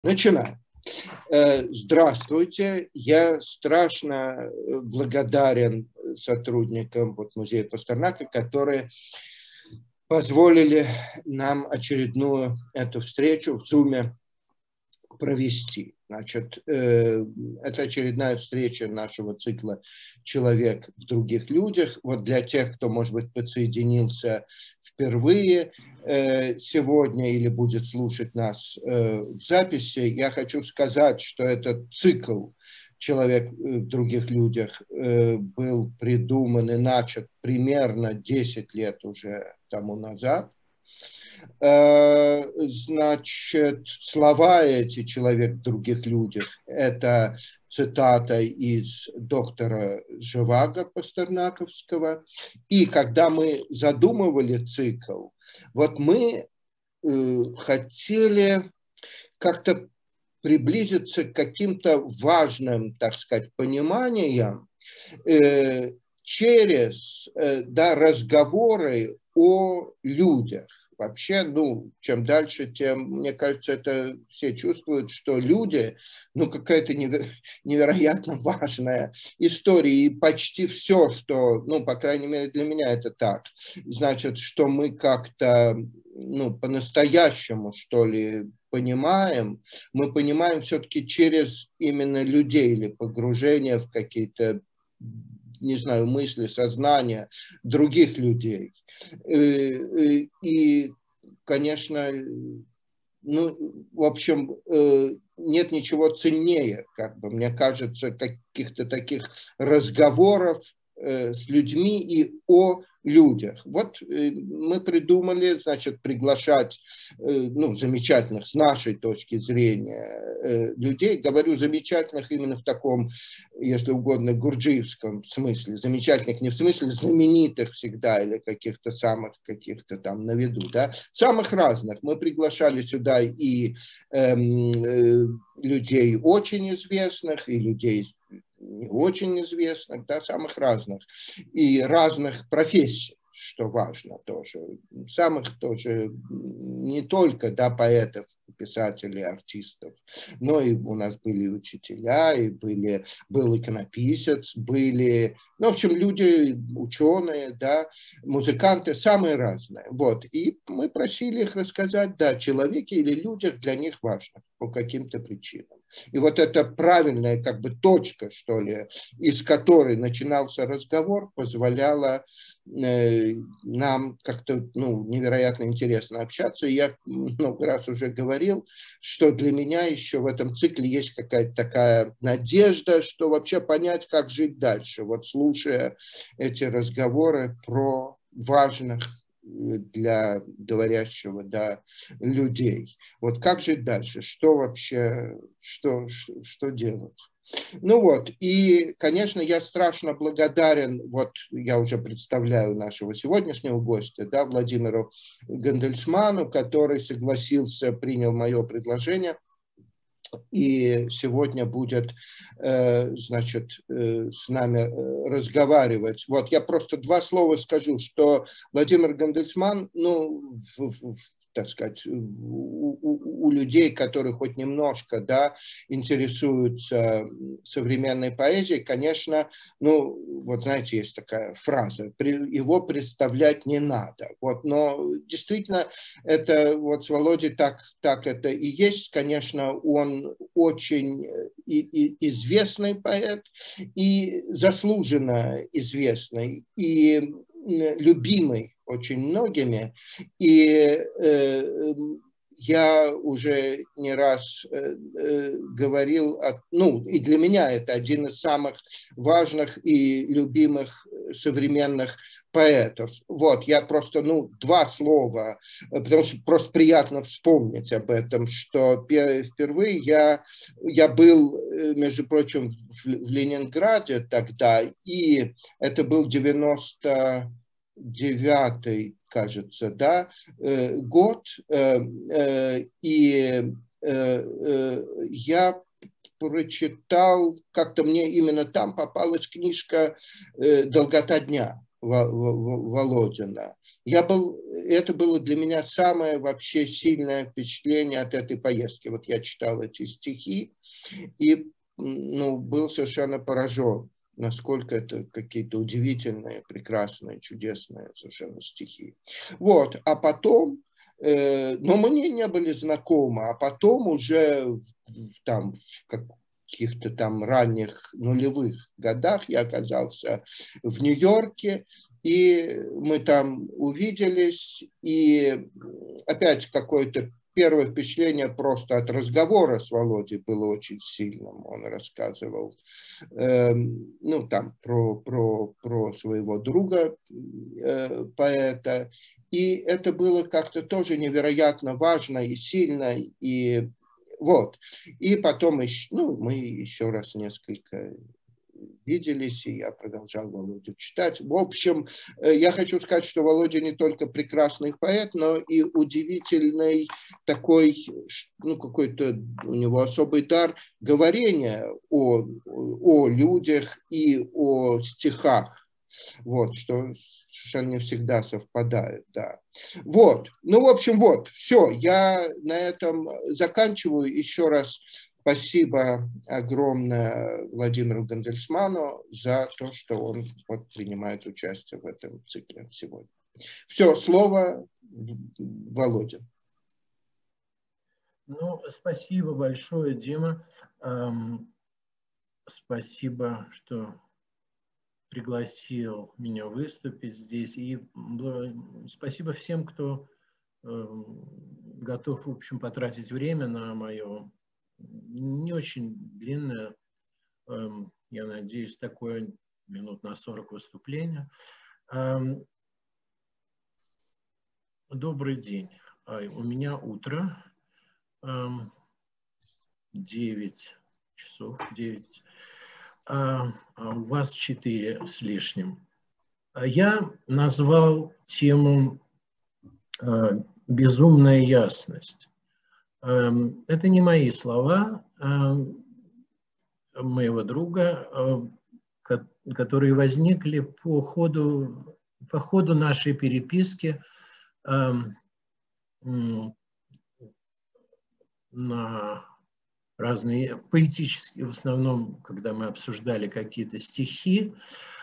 Начинаем. Здравствуйте. Я страшно благодарен сотрудникам музея Пастернака, которые позволили нам очередную эту встречу в Zoom провести. Значит, это очередная встреча нашего цикла «Человек в других людях». Вот для тех, кто, может быть, подсоединился впервые сегодня или будет слушать нас в записи, я хочу сказать, что этот цикл «Человек в других людях» был придуман и начат примерно 10 лет уже тому назад. Значит, слова эти «Человек в других людях» – это цитата из доктора Живаго пастернаковского. И когда мы задумывали цикл, вот мы хотели как-то приблизиться к каким-то важным, так сказать, пониманиям через разговоры о людях. Вообще, чем дальше, тем, мне кажется, это все чувствуют, что люди, какая-то невероятно важная история. И почти все, что, по крайней мере, для меня это так, значит, что мы как-то, по-настоящему, что ли, понимаем, мы понимаем все-таки через именно людей или погружение в какие-то, не знаю, мысли, сознания других людей. И, конечно, в общем, нет ничего ценнее, мне кажется, каких-то таких разговоров с людьми и о людях. Вот мы придумали, значит, приглашать, замечательных с нашей точки зрения людей. Говорю замечательных именно в таком, если угодно, гурджиевском смысле. Замечательных не в смысле знаменитых всегда или каких-то самых, каких-то там на виду, да. Самых разных. Мы приглашали сюда и людей очень известных, и людей не очень известных, да, самых разных, и разных профессий, что важно тоже, самых тоже не только, да, поэтов, писателей, артистов, но и у нас были учителя, и был иконописец, были, в общем, люди, ученые, да, музыканты, самые разные, вот, и мы просили их рассказать, да, о человеке или людях для них важных по каким-то причинам. И вот эта правильная точка, что ли, из которой начинался разговор, позволяла нам как-то невероятно интересно общаться. И я много раз уже говорил, что для меня еще в этом цикле есть какая-то такая надежда, что вообще понять, как жить дальше. Вот слушая эти разговоры про важных для говорящего, да, людей. Вот как жить дальше? Что вообще, что делать? И, конечно, я страшно благодарен, я уже представляю нашего сегодняшнего гостя, да, Владимиру Гандельсману, который согласился, принял мое предложение. И сегодня будет, значит, с нами разговаривать. Я просто два слова скажу, что Владимир Гандельсман, так сказать, у людей, которые хоть немножко, да, интересуются современной поэзией, конечно, знаете, есть такая фраза, его представлять не надо. Но действительно, это с Володей так это и есть. Конечно, он очень известный поэт, и заслуженно известный, и любимый очень многими. И я уже не раз говорил, и для меня это один из самых важных и любимых современных поэтов. Я просто, два слова, потому что просто приятно вспомнить об этом, что впервые я был, между прочим, в Ленинграде тогда, и это был 99-й, кажется, да, год, и я прочитал, как-то мне именно там попалась книжка «Долгота дня». Володина. Это было для меня самое вообще сильное впечатление от этой поездки. Вот я читал эти стихи и был совершенно поражен, насколько это какие-то удивительные, прекрасные, чудесные совершенно стихи. Вот, а потом, но мне не были знакомы, а потом уже там в каких-то там ранних нулевых годах я оказался в Нью-Йорке, и мы там увиделись, и опять какое-то первое впечатление просто от разговора с Володей было очень сильным. Он рассказывал там про своего друга, поэта, и это было как-то тоже невероятно важно и сильно, и вот. И потом мы еще раз несколько виделись, и я продолжал Володю читать. В общем, я хочу сказать, что Володя не только прекрасный поэт, но и удивительный такой, какой-то у него особый дар говорения о людях и о стихах. Вот, что совершенно не всегда совпадает, да. Вот, в общем, вот, все, я на этом заканчиваю. Еще раз спасибо огромное Владимиру Гандельсману за то, что он принимает участие в этом цикле сегодня. Все, слово Володе. Спасибо большое, Дима. Спасибо, что пригласил меня выступить здесь. И спасибо всем, кто готов, в общем, потратить время на мое не очень длинное, я надеюсь, такое минут на 40 выступление. Добрый день. У меня утро, 9 часов, 9. А у вас 4 с лишним. Я назвал тему «Безумная ясность». Это не мои слова, моего друга, которые возникли по ходу нашей переписки на разные поэтические, в основном, когда мы обсуждали какие-то стихи.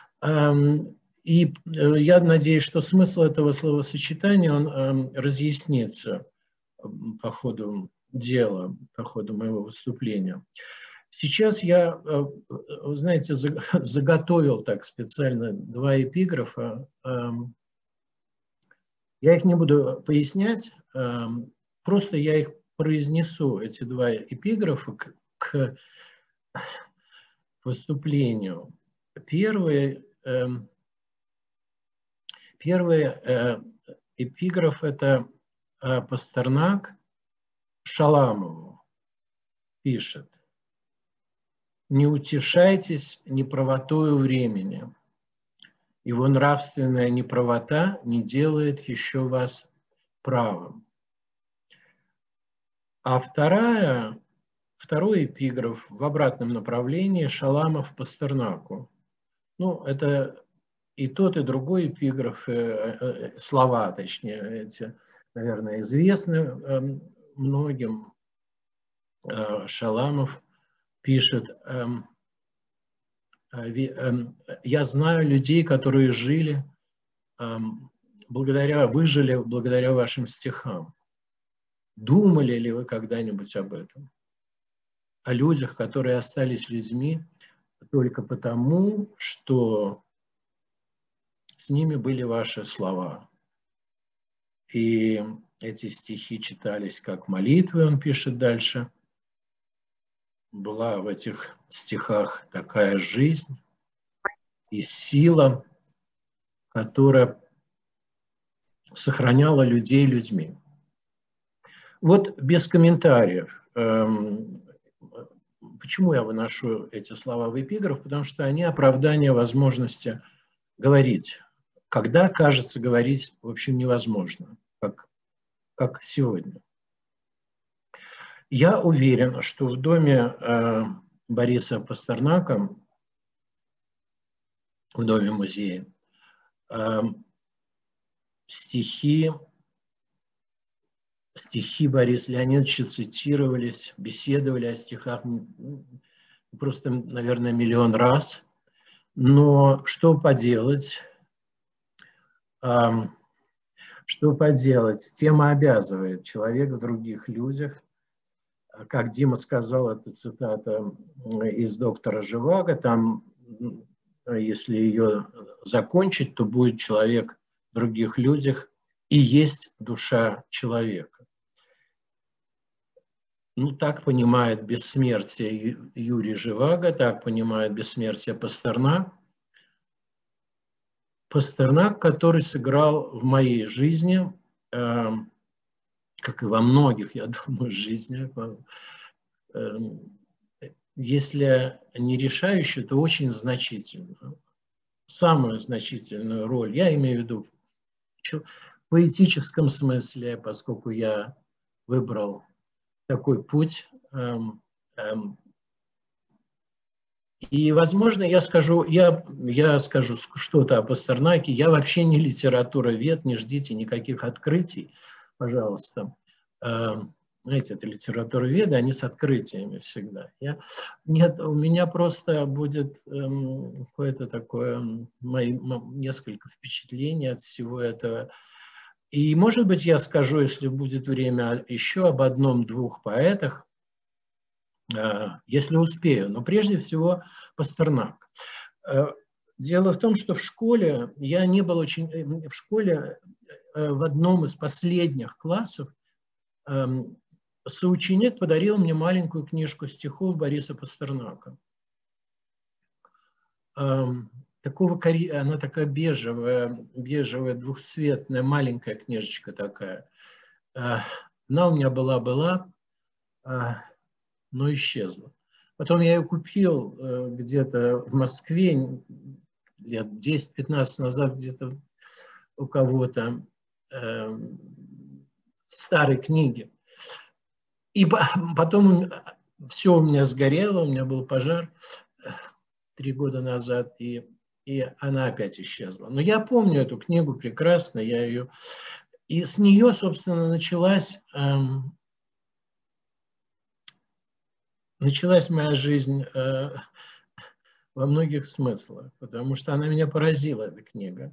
И я надеюсь, что смысл этого словосочетания, он разъяснится по ходу дела, по ходу моего выступления. Сейчас я, вы знаете, заготовил так специально 2 эпиграфа. Я их не буду пояснять, просто я их произнесу, эти 2 эпиграфа, к выступлению. Первый эпиграф – это Пастернак Шаламову пишет: «Не утешайтесь неправотою времени. Его нравственная неправота не делает еще вас правым». А второй эпиграф в обратном направлении – Шаламов Пастернаку. Это и тот, и другой эпиграф, слова, точнее, эти, наверное, известны многим. Шаламов пишет: «Я знаю людей, которые выжили благодаря вашим стихам. Думали ли вы когда-нибудь об этом? О людях, которые остались людьми только потому, что с ними были ваши слова». И эти стихи читались как молитвы, он пишет дальше. Была в этих стихах такая жизнь и сила, которая сохраняла людей людьми. Вот без комментариев. Почему я выношу эти слова в эпиграф? Потому что они оправдание возможности говорить, когда, кажется, говорить, в общем, невозможно, как сегодня. Я уверен, что в доме Бориса Пастернака, в доме-музее, Стихи Бориса Леонидовича цитировались, беседовали о стихах просто, наверное, миллион раз. Но что поделать? Что поделать? Тема обязывает. Человек в других людях. Как Дима сказал, это цитата из «Доктора Живаго», там, если ее закончить, то будет человек в других людях и есть душа человека. Ну, так понимает бессмертие Юрий Живаго, так понимает бессмертие Пастернак. Пастернак, который сыграл в моей жизни, как и во многих, я думаю, жизнях, если не решающую, то очень значительную, самую значительную роль. Я имею в виду в поэтическом смысле, поскольку я выбрал такой путь. И, возможно, я скажу что-то о Пастернаке. Я вообще не литературовед, не ждите никаких открытий, пожалуйста. Знаете, это литературоведы, они с открытиями всегда. Нет, у меня просто будет какое-то такое, несколько впечатлений от всего этого. И, может быть, я скажу, если будет время, еще об одном-двух поэтах, если успею. Но прежде всего Пастернак. Дело в том, что в школе я не был очень... В школе в одном из последних классов соученик подарил мне маленькую книжку стихов Бориса Пастернака. Она такая бежевая, двухцветная, маленькая книжечка такая. Она у меня была, но исчезла. Потом я ее купил где-то в Москве лет 10-15 назад, где-то у кого-то в старой книге. И потом все у меня сгорело, у меня был пожар 3 года назад, и она опять исчезла. Но я помню эту книгу прекрасно, я ее... И с нее, собственно, началась моя жизнь во многих смыслах, потому что она меня поразила, эта книга.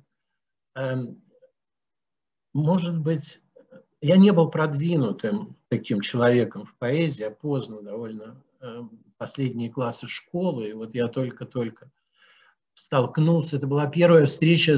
Может быть, я не был продвинутым таким человеком в поэзии, а поздно довольно, последние классы школы, и вот я только-только столкнулся. Это была первая встреча,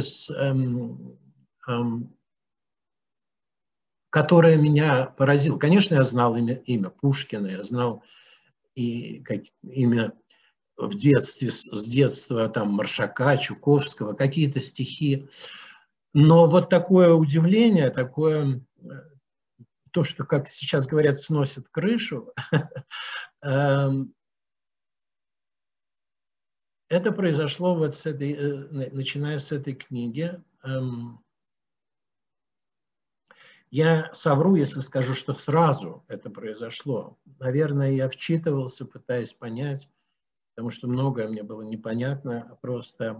которая меня поразила. Конечно, я знал имя Пушкина, я знал и имя с детства там Маршака, Чуковского, какие-то стихи. Но вот такое удивление, то, что, как сейчас говорят, сносит крышу, это произошло вот начиная с этой книги. Я совру, если скажу, что сразу это произошло. Наверное, я вчитывался, пытаясь понять, потому что многое мне было непонятно просто.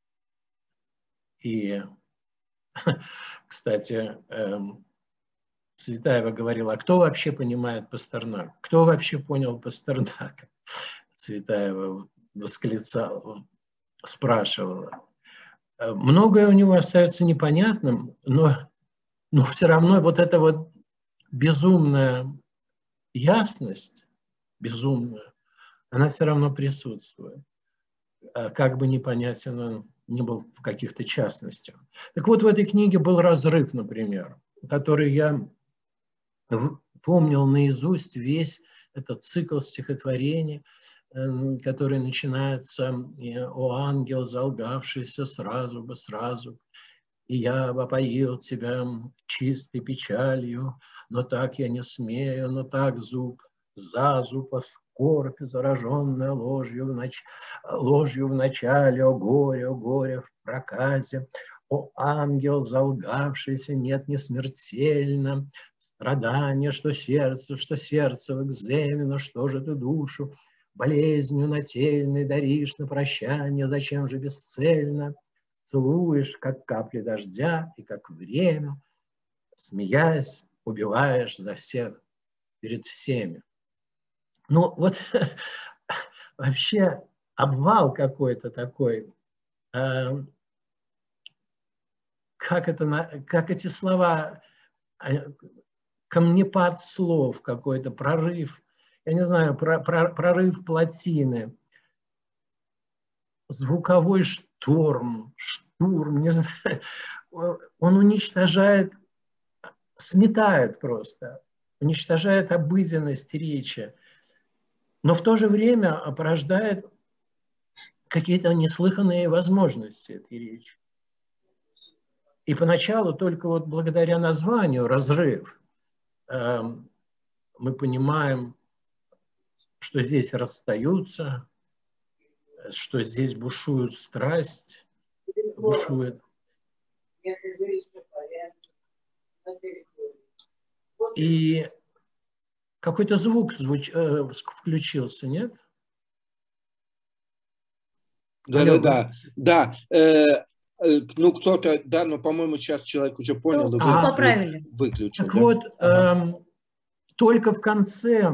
И, кстати, Цветаева говорила, а кто вообще понимает Пастернака? Кто вообще понял Пастернака? Цветаева восклицала, спрашивала. Многое у него остается непонятным, но все равно вот эта вот безумная ясность, безумная, она все равно присутствует. Как бы непонятен он не был в каких-то частностях. Так вот, в этой книге был разрыв, например, который я помнил наизусть весь этот цикл стихотворений, который начинается: «О ангел, залгавшийся сразу бы, и я бы опоил тебя чистой печалью, но так я не смею, но так зуб за зуб, скорбь, зараженная ложью в начале, о горе в проказе, о ангел, залгавшийся, нет, не смертельно, страдание, что сердце в экземе, что же ты душу болезнью нательной даришь на прощание, зачем же бесцельно целуешь, как капли дождя и как время, смеясь, убиваешь за всех перед всеми. Ну вот вообще обвал какой-то такой. Как эти слова, камнепад слов какой-то, прорыв, я не знаю, прорыв плотины, звуковой штурм, не знаю, он уничтожает, сметает просто, уничтожает обыденность речи, но в то же время порождает какие-то неслыханные возможности этой речи. И поначалу только вот благодаря названию «разрыв» мы понимаем, что здесь расстаются, что здесь бушует страсть, бушует. И какой-то звук включился, нет? Да. Ну, кто-то, да, но, по-моему, сейчас человек уже понял. Поправили. Выключил. Так вот, только в конце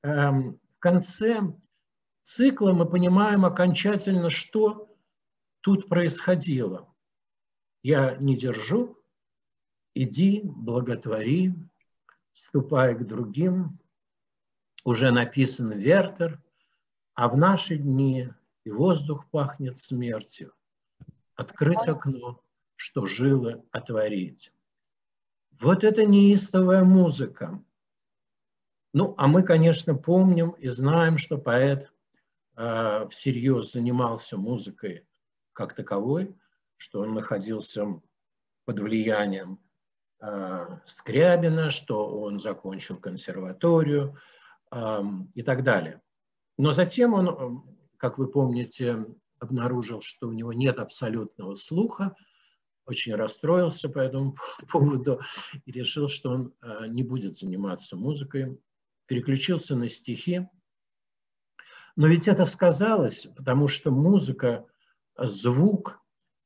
цикла мы понимаем окончательно, что тут происходило. Я не держу, иди, благотвори, ступай к другим. Уже написан Вертер, а в наши дни и воздух пахнет смертью. Открыть окно, что жило отворить. Вот это неистовая музыка. Ну, а мы, конечно, помним и знаем, что поэт всерьез занимался музыкой как таковой, что он находился под влиянием Скрябина, что он закончил консерваторию и так далее. Но затем он, как вы помните, обнаружил, что у него нет абсолютного слуха, очень расстроился по этому поводу и решил, что он не будет заниматься музыкой, переключился на стихи. Но ведь это сказалось, потому что музыка, звук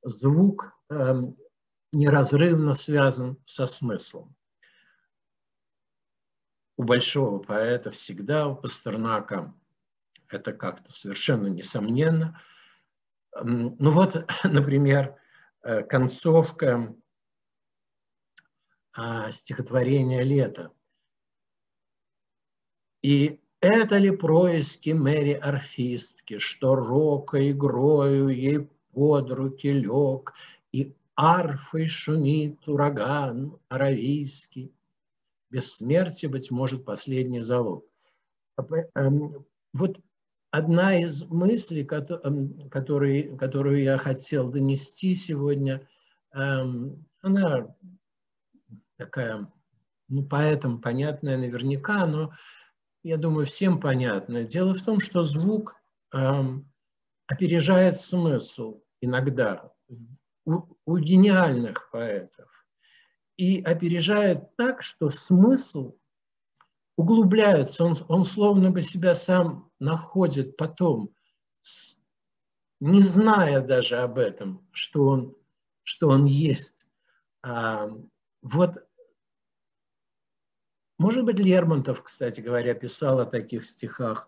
неразрывно связан со смыслом. У большого поэта всегда, у Пастернака, это как-то совершенно несомненно. Ну вот, например, концовка стихотворения «Лето». И это ли происки Мэри орфистки, что рока игрою ей под руки лег, и арфой шумит ураган аравийский? Бессмертие, быть может, последний залог. Вот одна из мыслей, которую я хотел донести сегодня, она такая, ну, поэтам понятная наверняка, но, я думаю, всем понятная. Дело в том, что звук опережает смысл иногда у гениальных поэтов. И опережает так, что смысл углубляется, он словно бы себя сам находит потом, не зная даже об этом, что он есть. Вот, может быть, Лермонтов, кстати говоря, писал о таких стихах,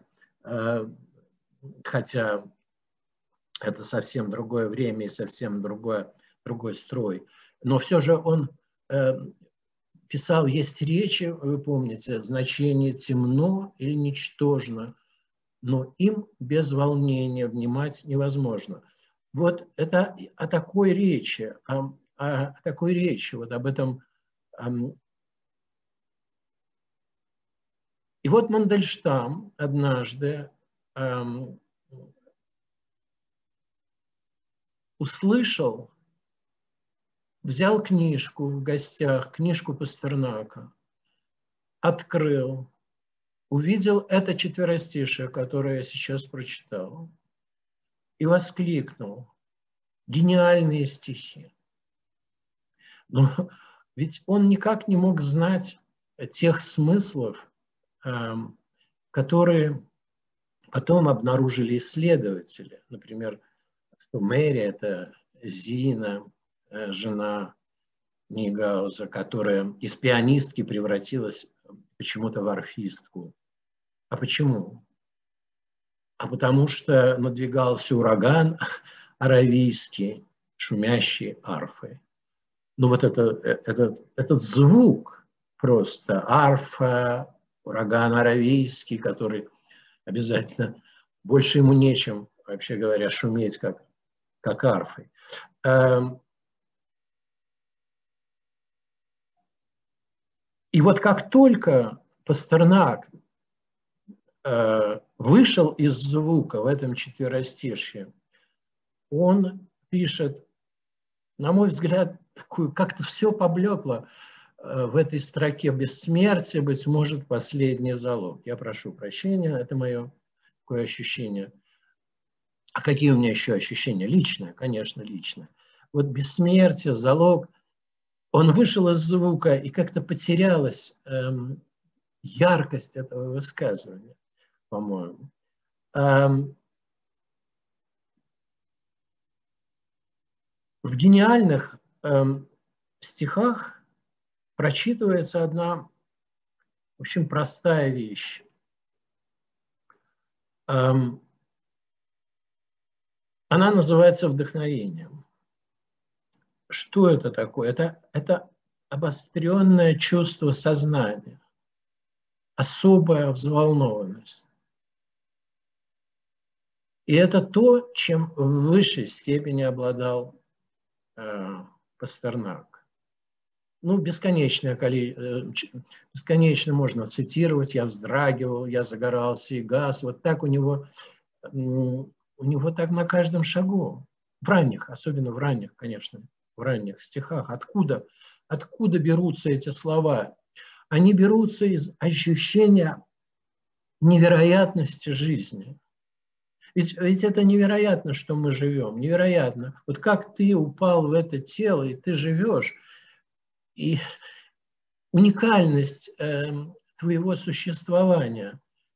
хотя это совсем другое время и совсем другой строй. Но все же он писал, есть речи, вы помните, значение темно или ничтожно, но им без волнения внимать невозможно. Вот это о такой речи, вот об этом. И вот Мандельштам однажды услышал, взял книжку в гостях, книжку Пастернака, открыл, увидел это четверостишее, которое я сейчас прочитал, и воскликнул: гениальные стихи. Но ведь он никак не мог знать тех смыслов, которые потом обнаружили исследователи. Например, что Мэри – это Зина, жена Нейгауза, которая из пианистки превратилась почему-то в арфистку. А почему? А потому что надвигался ураган аравийский, шумящий арфой. Ну вот этот звук просто, арфа, ураган аравийский, который обязательно, больше ему нечем, вообще говоря, шуметь, как арфой. И вот как только Пастернак вышел из звука в этом четверостишье, он пишет, на мой взгляд, как-то все поблекло в этой строке: бессмертие, быть может, последний залог. Я прошу прощения, это мое такое ощущение. А какие у меня еще ощущения? Личное, конечно, личное. Вот бессмертие, залог, он вышел из звука, и как-то потерялась яркость этого высказывания, по-моему. В гениальных стихах прочитывается одна очень простая вещь. Она называется вдохновением. Что это такое? Это обостренное чувство сознания, особая взволнованность. И это то, чем в высшей степени обладал Пастернак. Ну, бесконечно можно цитировать: я вздрагивал, я загорался и гас. Вот так у него так на каждом шагу. В ранних, особенно в ранних, конечно, в ранних стихах. Откуда берутся эти слова? Они берутся из ощущения невероятности жизни. Ведь это невероятно, что мы живем, невероятно. Вот как ты упал в это тело, и ты живешь, и уникальность твоего существования,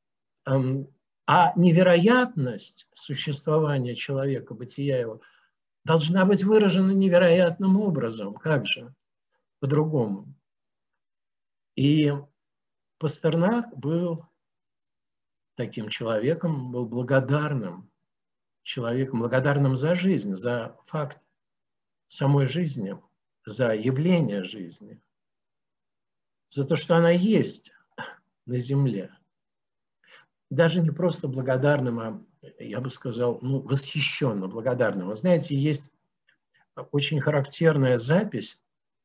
а невероятность существования человека, бытия его, должна быть выражена невероятным образом. Как же? По-другому. И Пастернак был таким человеком, был благодарным человеком, благодарным за жизнь, за факт самой жизни, за явление жизни, за то, что она есть на земле. Даже не просто благодарным, а, я бы сказал, восхищенно благодарным. Вы знаете, есть очень характерная запись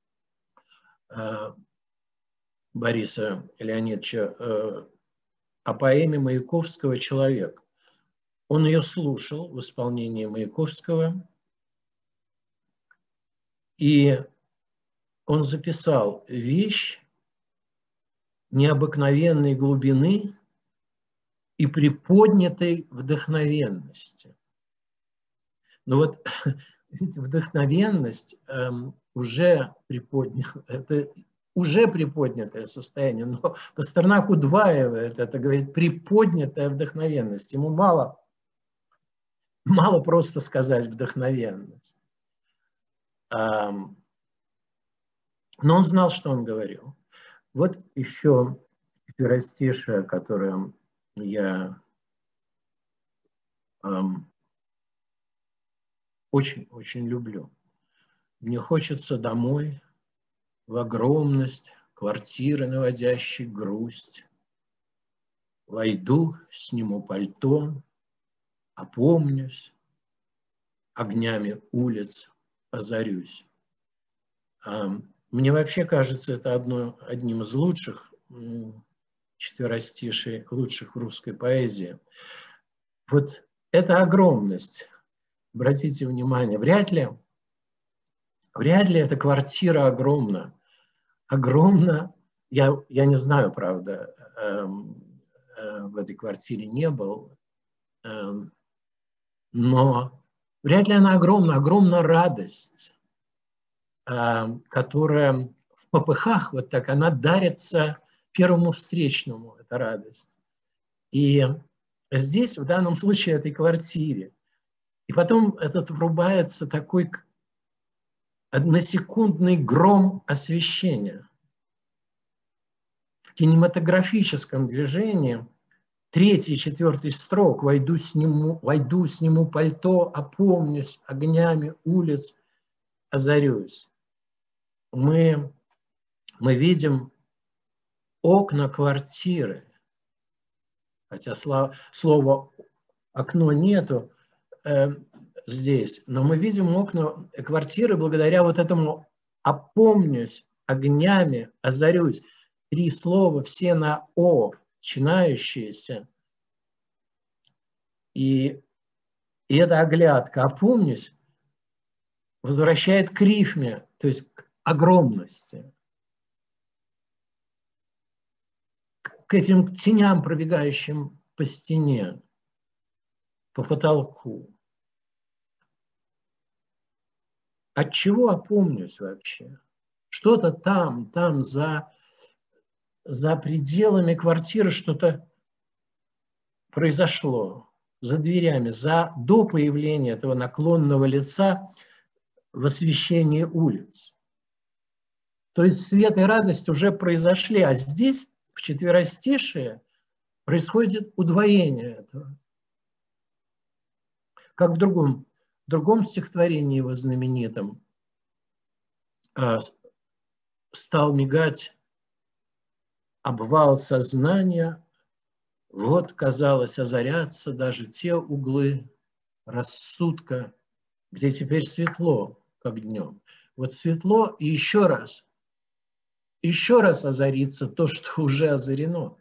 Бориса Леонидовича о поэме Маяковского «Человек». Он ее слушал в исполнении Маяковского, и он записал вещь необыкновенной глубины и приподнятой вдохновенности. Но вот видите, вдохновенность уже приподнятое состояние, но Пастернак удваивает это, говорит, приподнятая вдохновенность. Ему мало просто сказать вдохновенность. Но он знал, что он говорил. Вот еще четверостишее, которое я очень-очень люблю. Мне хочется домой, в огромность квартиры, наводящей грусть. Войду, сниму пальто, опомнюсь, огнями улиц озарюсь. Мне вообще кажется, это одним из лучших четверостишей, лучших в русской поэзии. Вот эта огромность, обратите внимание, вряд ли эта квартира огромна. Огромна, я не знаю, правда, в этой квартире не был, но вряд ли она огромна радость, которая в попыхах, вот так, она дарится первому встречному, эта радость. И здесь, в данном случае, этой квартире. И потом врубается такой односекундный гром освещения. В кинематографическом движении 3-й и 4-й строк «Войду, сниму пальто, опомнюсь, огнями улиц озарюсь». Мы видим окна квартиры, хотя слова «окно» нету здесь, но мы видим окна квартиры благодаря вот этому «опомнюсь, огнями озарюсь». 3 слова, все на «о», начинающиеся. И эта оглядка «опомнюсь» возвращает к рифме, то есть к огромности, к этим теням, пробегающим по стене, по потолку. От чего опомнюсь вообще? Что-то там за пределами квартиры что-то произошло, за дверями, до появления этого наклонного лица в освещении улиц. То есть свет и радость уже произошли, а здесь, в четверостишие, происходит удвоение этого. Как в другом стихотворении его знаменитом «Стал мигать обвал сознания, вот, казалось, озарятся даже те углы рассудка, где теперь светло, как днем». Вот светло, и еще раз озарится то, что уже озарено.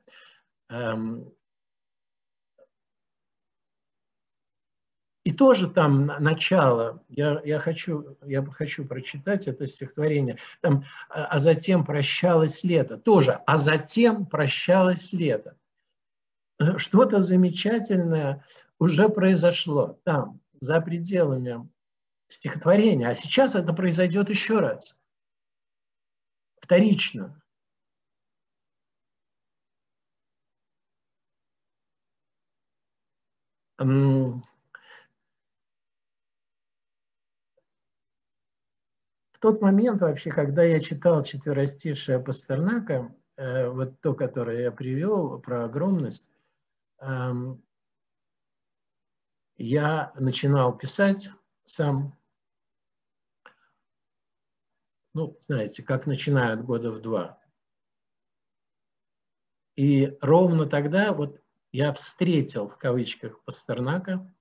И тоже там начало, я хочу прочитать это стихотворение, там, а затем прощалось лето, тоже, а затем прощалось лето. Что-то замечательное уже произошло там, за пределами стихотворения, а сейчас это произойдет еще раз, вторично. В тот момент вообще, когда я читал четверостишие Пастернака, вот то, которое я привел, про огромность, я начинал писать сам, ну, знаете, как начинают года в 2. И ровно тогда вот я встретил, в кавычках, Пастернака,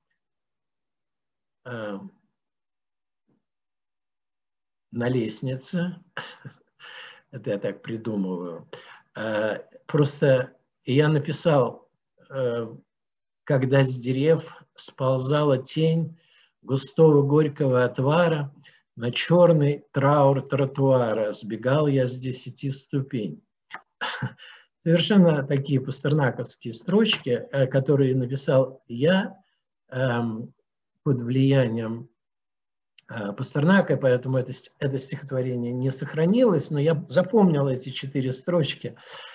на лестнице, это я так придумываю, просто я написал, когда с дерев сползала тень густого горького отвара, на черный траур тротуара сбегал я с 10 ступень. Совершенно такие пастернаковские строчки, которые написал я под влиянием Пастернака, поэтому это стихотворение не сохранилось, но я запомнил эти 4 строчки.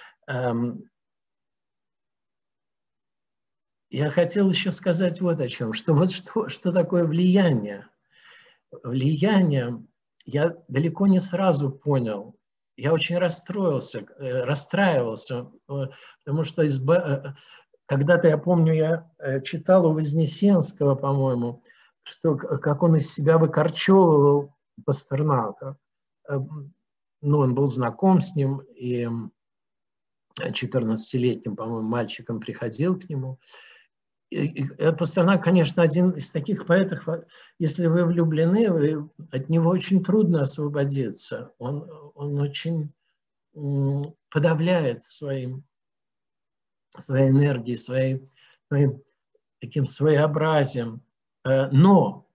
Я хотел еще сказать вот о чем, что такое влияние. Влияние я далеко не сразу понял. Я очень расстраивался, потому что когда-то, я помню, я читал у Вознесенского, по-моему, что как он из себя выкорчевывал Пастернака. Ну, он был знаком с ним, и 14-летним, по-моему, мальчиком приходил к нему. И Пастернак, конечно, один из таких поэтов, если вы влюблены, от него очень трудно освободиться. Он очень подавляет своей энергией, своим таким своеобразием. Но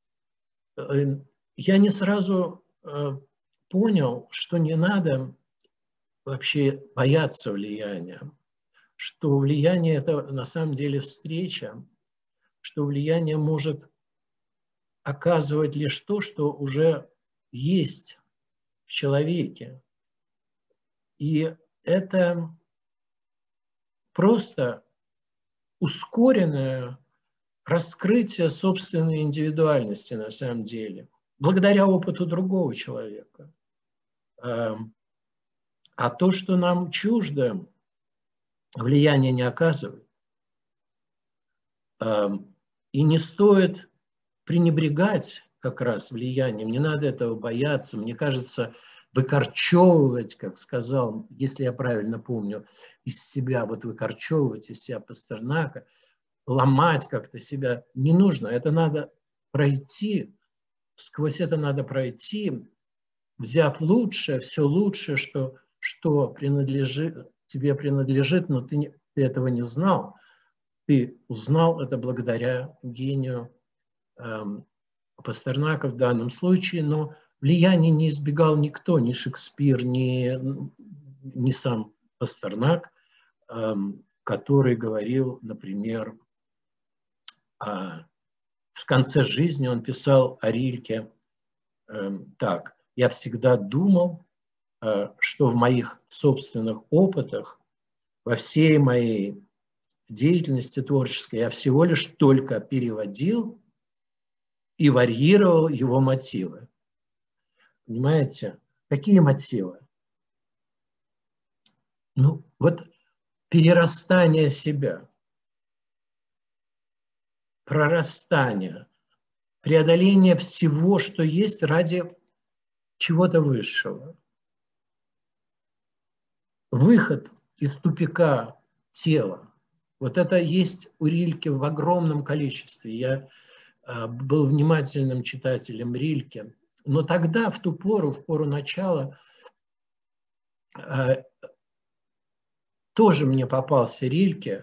я не сразу понял, что не надо вообще бояться влияния, что влияние – это на самом деле встреча, что влияние может оказывать лишь то, что уже есть в человеке. И это просто ускоренное раскрытие собственной индивидуальности на самом деле. благодаря опыту другого человека. А то, что нам чуждо, влияние не оказывает. И не стоит пренебрегать как раз влиянием, не надо этого бояться. Мне кажется, выкорчевывать, как сказал, если я правильно помню, из себя, вот выкорчевывать из себя Пастернака, ломать как-то себя не нужно. Это надо пройти, сквозь это надо пройти, взяв лучшее, все лучшее, что тебе принадлежит, но ты этого не знал. Ты узнал это благодаря гению Пастернака в данном случае, но влияние не избегал никто, ни Шекспир, ни сам Пастернак, который говорил, например, в конце жизни он писал о Рильке так: «Я всегда думал, что в моих собственных опытах, во всей моей деятельности творческой я всего лишь только переводил и варьировал его мотивы». Понимаете? Какие мотивы? Ну, вот перерастание себя, прорастание, преодоление всего, что есть, ради чего-то высшего. Выход из тупика тела. Вот это есть у Рильке в огромном количестве. Я был внимательным читателем Рильке. Но тогда, в ту пору, в пору начала, тоже мне попался Рильке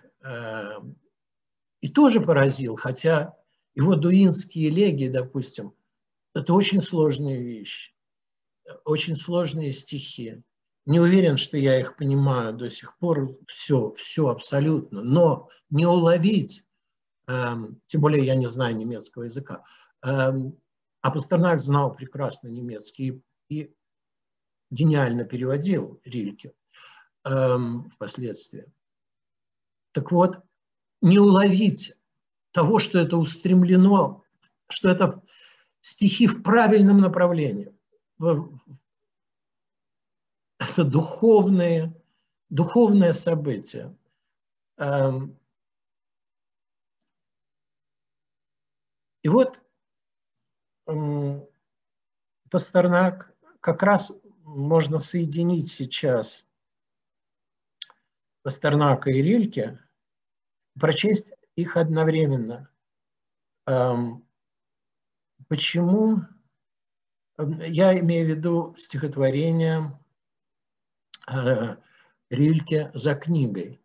и тоже поразил, хотя его дуинские элегии, допустим, это очень сложные вещи, очень сложные стихи. Не уверен, что я их понимаю до сих пор, все абсолютно, но не уловить, тем более я не знаю немецкого языка, а Пастернак знал прекрасно немецкий и гениально переводил Рильке впоследствии. Так вот, не уловить того, что это устремлено, что это стихи в правильном направлении. Это духовное событие. И вот Пастернак, как раз можно соединить сейчас Пастернака и Рильке, прочесть их одновременно. Почему? Я имею в виду стихотворение Рильке «За книгой».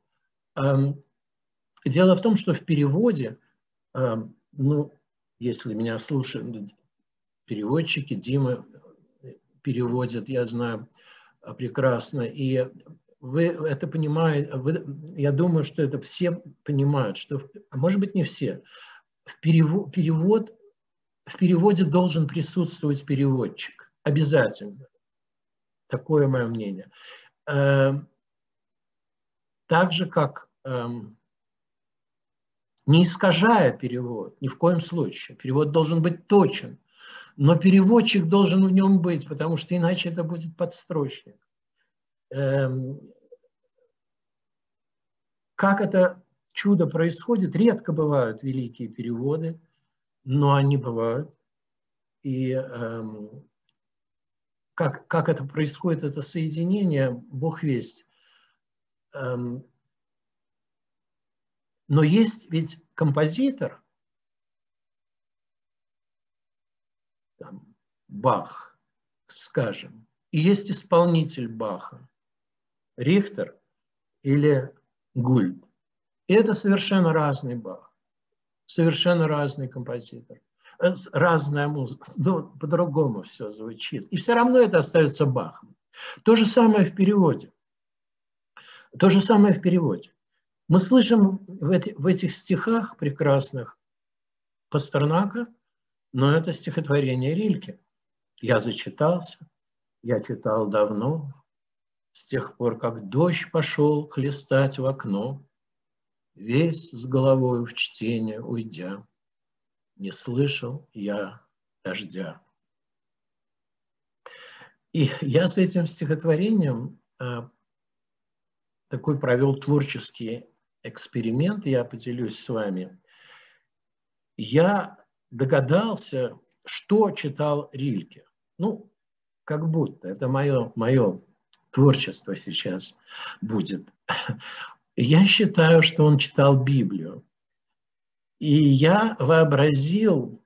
Дело в том, что в переводе, ну, если меня слушают переводчики, Дима переводит, я знаю прекрасно, и вы это понимаете, я думаю, что это все понимают, что, а может быть, не все, в переводе должен присутствовать переводчик, обязательно. Такое мое мнение. Так же, как не искажая перевод, ни в коем случае. Перевод должен быть точен, но переводчик должен в нем быть, потому что иначе это будет подстрочник. Как это чудо происходит? Редко бывают великие переводы, но они бывают. И как это происходит, это соединение, Бог весть. Но есть ведь композитор, там, Бах, скажем, и есть исполнитель Баха, Рихтер или Гульд. И это совершенно разный Бах, совершенно разный композитор, разная музыка, по-другому все звучит. И все равно это остается Бахом. То же самое в переводе. То же самое в переводе. Мы слышим в этих стихах прекрасных Пастернака, но это стихотворение Рильке. Я зачитался, я читал давно, с тех пор, как дождь пошел хлестать в окно, весь с головой в чтение уйдя, не слышал я дождя. И я с этим стихотворением такой провел творческий эксперимент, я поделюсь с вами. Я догадался, что читал Рильке. Ну, как будто, это мое творчество сейчас будет. Я считаю, что он читал Библию. И я вообразил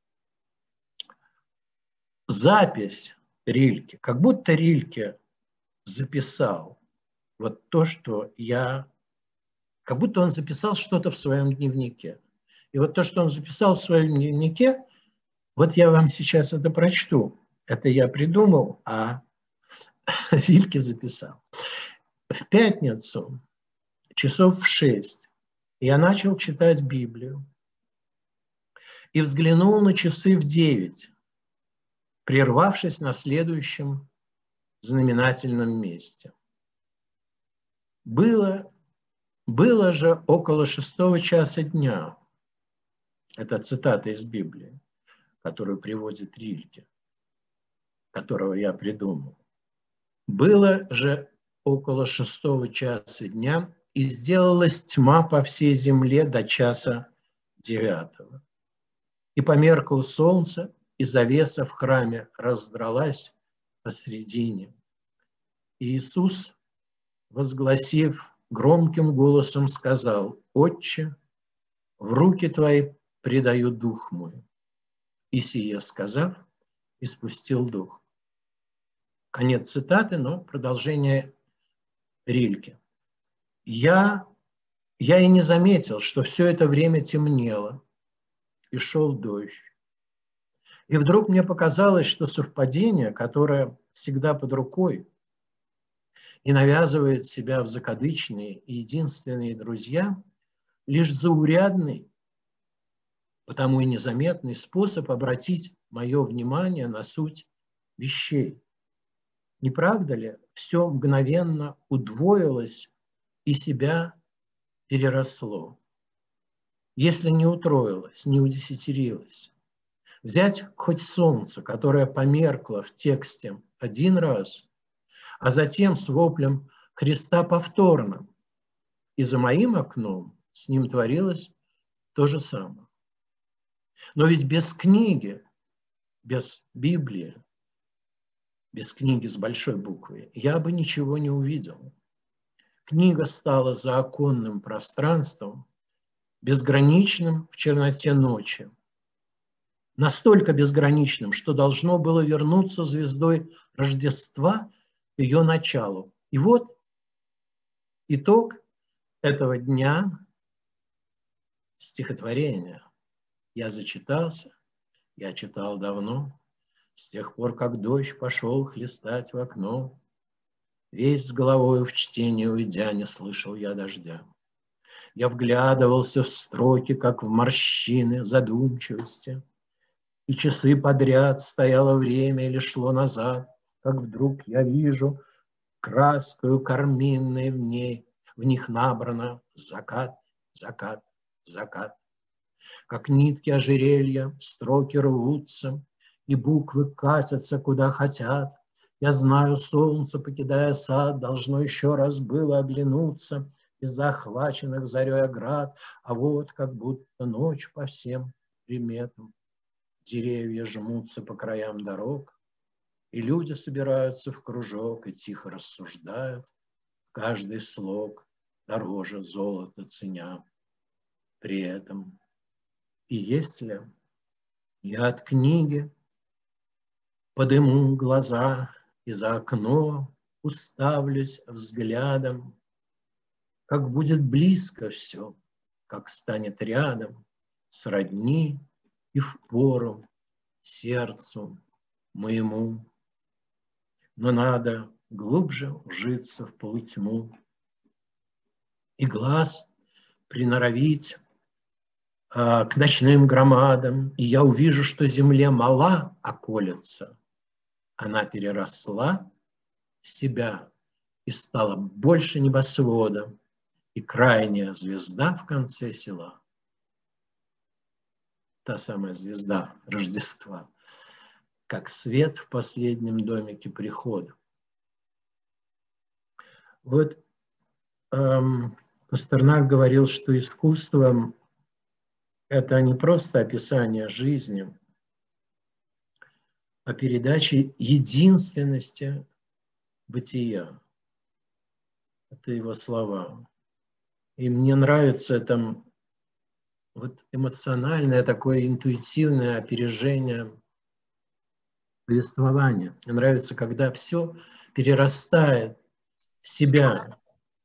запись Рильке, как будто Рильке записал вот то, что как будто он записал что-то в своем дневнике. И вот то, что он записал в своем дневнике, вот я вам сейчас это прочту. Это я придумал, а Рильке записал. В пятницу, часов в 6, я начал читать Библию и взглянул на часы в 9, прервавшись на следующем знаменательном месте. Было же около 6 часа дня. Это цитата из Библии, которую приводит Рильке, которого я придумал. Было же около 6 часа дня, и сделалась тьма по всей земле до часа 9. И померкло солнце, и завеса в храме раздралась посредине. И Иисус, возгласив громким голосом, сказал: «Отче, в руки твои предаю дух мой». И сие сказав, испустил дух. Конец цитаты, но продолжение Рильке. Я и не заметил, что все это время темнело, и шел дождь. И вдруг мне показалось, что совпадение, которое всегда под рукой и навязывает себя в закадычные и единственные друзья, лишь заурядный, потому и незаметный способ обратить мое внимание на суть вещей. Не правда ли, все мгновенно удвоилось и себя переросло, если не утроилось, не удесятерилось. Взять хоть солнце, которое померкло в тексте один раз, а затем с воплем Христа повторно, и за моим окном с ним творилось то же самое. Но ведь без книги, без Библии, без книги с большой буквы, я бы ничего не увидел. Книга стала заоконным пространством, безграничным в черноте ночи. Настолько безграничным, что должно было вернуться звездой Рождества к ее началу. И вот итог этого дня стихотворения. Я зачитался, я читал давно, с тех пор, как дождь пошел хлестать в окно. Весь с головой в чтение уйдя, не слышал я дождя. Я вглядывался в строки, как в морщины задумчивости, и часы подряд стояло время или шло назад, как вдруг я вижу краскою карминной в них набрано закат, закат, закат. Как нитки ожерелья, строки рвутся, и буквы катятся куда хотят. Я знаю, солнце, покидая сад, должно еще раз было оглянуться из захваченных зарей оград, а вот как будто ночь по всем приметам. Деревья жмутся по краям дорог, и люди собираются в кружок и тихо рассуждают, каждый слог дороже золота ценя. При этом и если я от книги подыму глаза и за окно уставлюсь взглядом, как будет близко все, как станет рядом, сродни и впору сердцу моему. Но надо глубже вжиться в полутьму и глаз приноровить к ночным громадам, и я увижу, что земле мала околется. Она переросла в себя и стала больше небосвода, и крайняя звезда в конце села. Та самая звезда Рождества. как свет в последнем домике прихода. Вот Пастернак говорил, что искусство – это не просто описание жизни, а передача единственности бытия. Это его слова. И мне нравится это вот эмоциональное, такое интуитивное опережение повествования. Мне нравится, когда все перерастает в себя,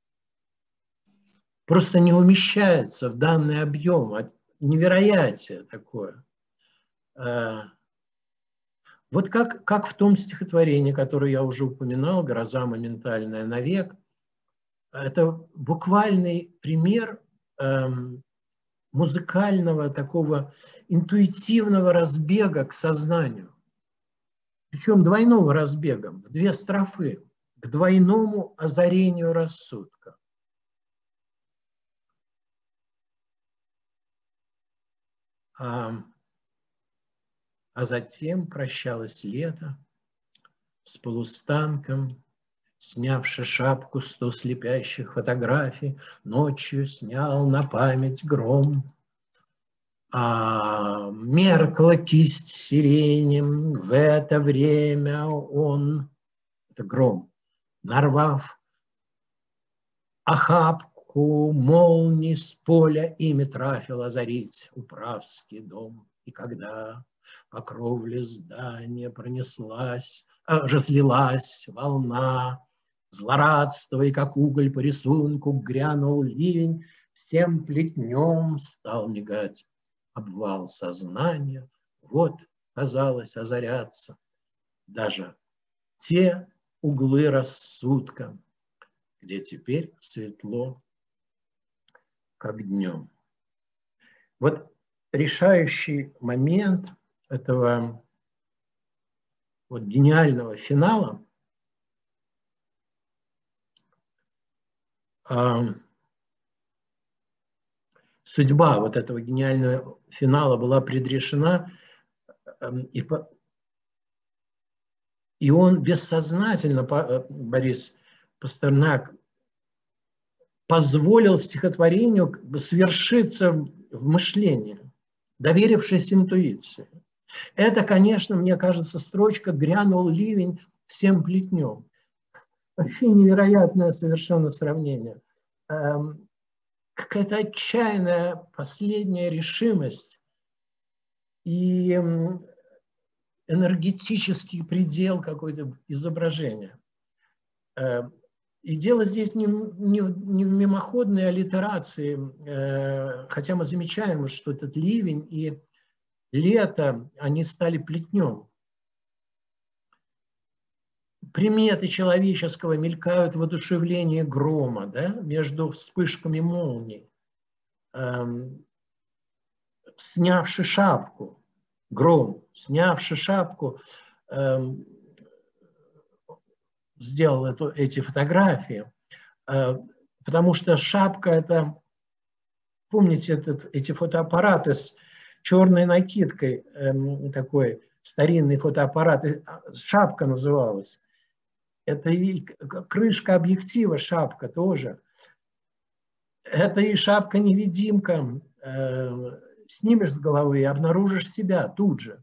просто не умещается в данный объем, невероятие такое. Вот как в том стихотворении, которое я уже упоминал, «Гроза моментальная навек», это буквальный пример музыкального такого интуитивного разбега к сознанию. Причем двойного разбега, в две строфы, к двойному озарению рассудка. А затем прощалось лето с полустанком, снявши шапку 100 слепящих фотографий, ночью снял на память гром. А меркла кисть сиренем, в это время он, это гром, нарвав охапку молний с поля, ими трафил озарить управский дом. И когда по кровле здания пронеслась, разлилась волна злорадства, и как уголь по рисунку грянул ливень, всем плетнем стал мигать обвал сознания. Вот, казалось, озарятся даже те углы рассудка, где теперь светло, как днем. Вот решающий момент этого вот гениального финала судьба вот этого гениального финала была предрешена, и он бессознательно, Борис Пастернак, позволил стихотворению свершиться в мышлении, доверившись интуиции. Это, конечно, мне кажется, строчка «Грянул ливень всем плетнем». Вообще невероятное совершенно сравнение. Какая-то отчаянная последняя решимость и энергетический предел какой-то изображения. И дело здесь не в мимоходной аллитерации, хотя мы замечаем, что этот ливень и лето, они стали плетнем. Приметы человеческого мелькают в воодушевлении грома, да, между вспышками молний. Снявши шапку, гром, снявши шапку, сделал эти фотографии, потому что шапка – это, помните, эти фотоаппараты с черной накидкой, такой старинный фотоаппарат, шапка называлась. Это и крышка объектива, шапка тоже. Это и шапка-невидимка. Снимешь с головы и обнаружишь себя тут же.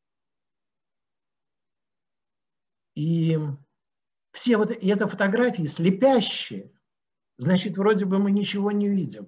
И все вот эти фотографии слепящие, значит, вроде бы мы ничего не видим.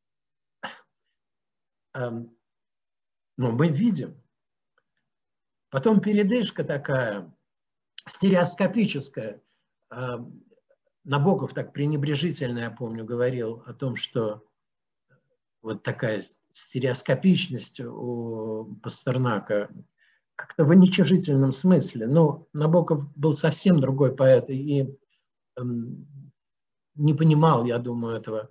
Но мы видим. Потом передышка такая, стереоскопическая. Набоков так пренебрежительно, я помню, говорил о том, что вот такая стереоскопичность у Пастернака как-то в уничижительном смысле. Но Набоков был совсем другой поэт и не понимал, я думаю, этого.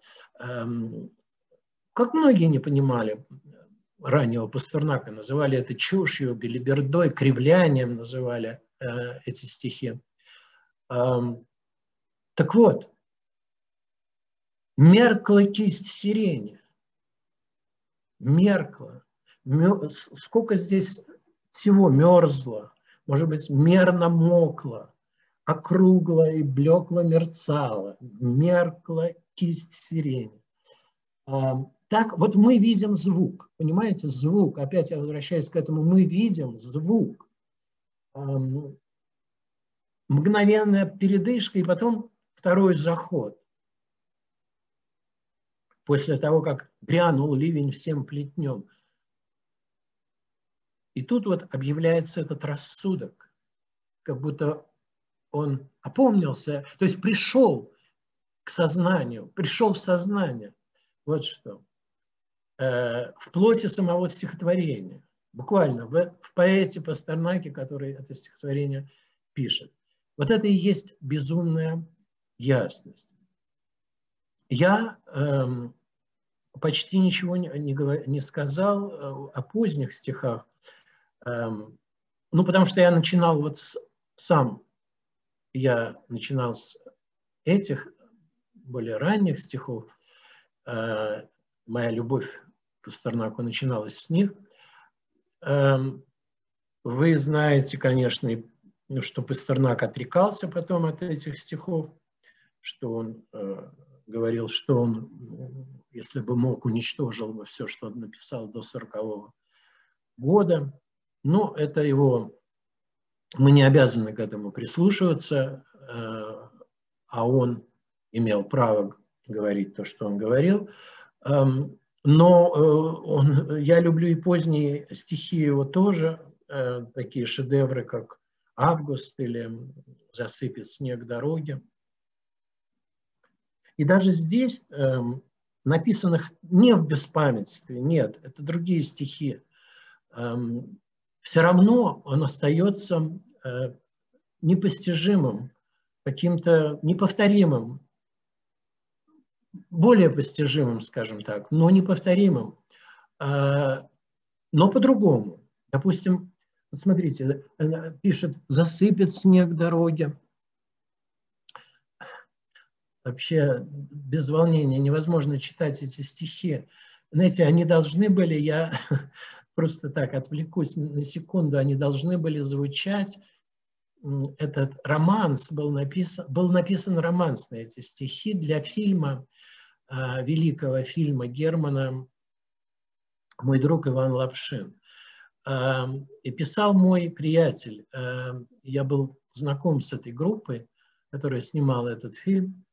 Как многие не понимали раннего Пастернака, называли это чушью, белибердой, кривлянием называли эти стихи. Так вот, меркла кисть сирени, меркла, сколько здесь всего мерзло, может быть, мерно мокло, округло и блекло мерцало, меркла кисть сирени. Так вот мы видим звук, понимаете, звук, опять я возвращаюсь к этому, мы видим звук. Мгновенная передышка и потом второй заход. После того, как грянул ливень всем плетнем. И тут вот объявляется этот рассудок, как будто он опомнился, то есть пришел к сознанию, пришел в сознание. Вот что. В плоти самого стихотворения. Буквально в поэте Пастернаке, который это стихотворение пишет. Вот это и есть безумная ясность. Я почти ничего не сказал о поздних стихах, ну, потому что я начинал вот сам, я начинал с этих более ранних стихов, моя любовь к Пастернаку начиналась с них. Вы знаете, конечно, что Пастернак отрекался потом от этих стихов, что он говорил, что он, если бы мог, уничтожил бы все, что он написал до 1940 года. Но это его, мы не обязаны к этому прислушиваться, а он имел право говорить то, что он говорил. Но я люблю и поздние стихи его тоже, такие шедевры, как «Август» или «Засыпет снег дороги». И даже здесь, написанных не в беспамятстве, нет, это другие стихи, все равно он остается непостижимым, каким-то неповторимым, более постижимым, скажем так, но неповторимым, но по-другому. Допустим, вот смотрите, она пишет «Засыпет снег дороги». Вообще без волнения невозможно читать эти стихи. Знаете, они должны были, я просто так отвлекусь на секунду, они должны были звучать. Этот романс был написан романс на эти стихи для фильма, великого фильма Германа «Мой друг Иван Лапшин». И писал мой приятель. Я был знаком с этой группой, которая снимала этот фильм.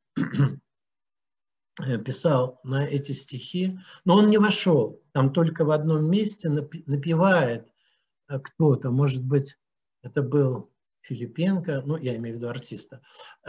Писал на эти стихи, но он не вошел. Там только в одном месте напевает кто-то, может быть, это был Филипенко, ну, я имею в виду артиста.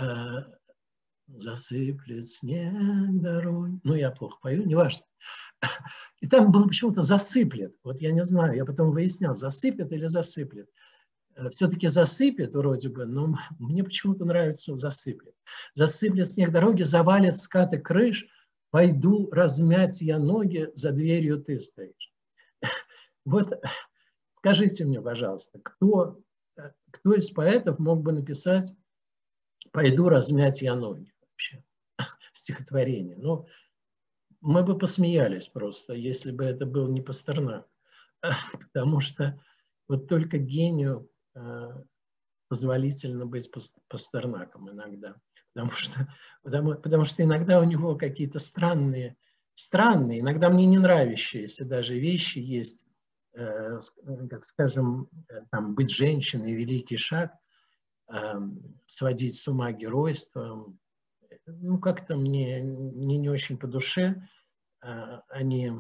«Засыплет снег дороги». Ну, я плохо пою, неважно. И там было почему-то «засыплет». Вот я не знаю, я потом выяснял, засыпет или засыплет. Все-таки засыпет вроде бы, но мне почему-то нравится «засыплет». «Засыплет снег дороги, завалит скаты крыш, пойду размять я ноги, за дверью ты стоишь». Вот скажите мне, пожалуйста, кто из поэтов мог бы написать «пойду размять я ноги» вообще в стихотворении? Ну, мы бы посмеялись просто, если бы это был не Пастернак. Потому что вот только гению позволительно быть Пастернаком иногда. Потому что иногда у него какие-то странные, иногда мне не нравящиеся даже вещи есть, как скажем, там, «Быть женщиной» — великий шаг, «Сводить с ума геройство». Ну, как-то мне не очень по душе они.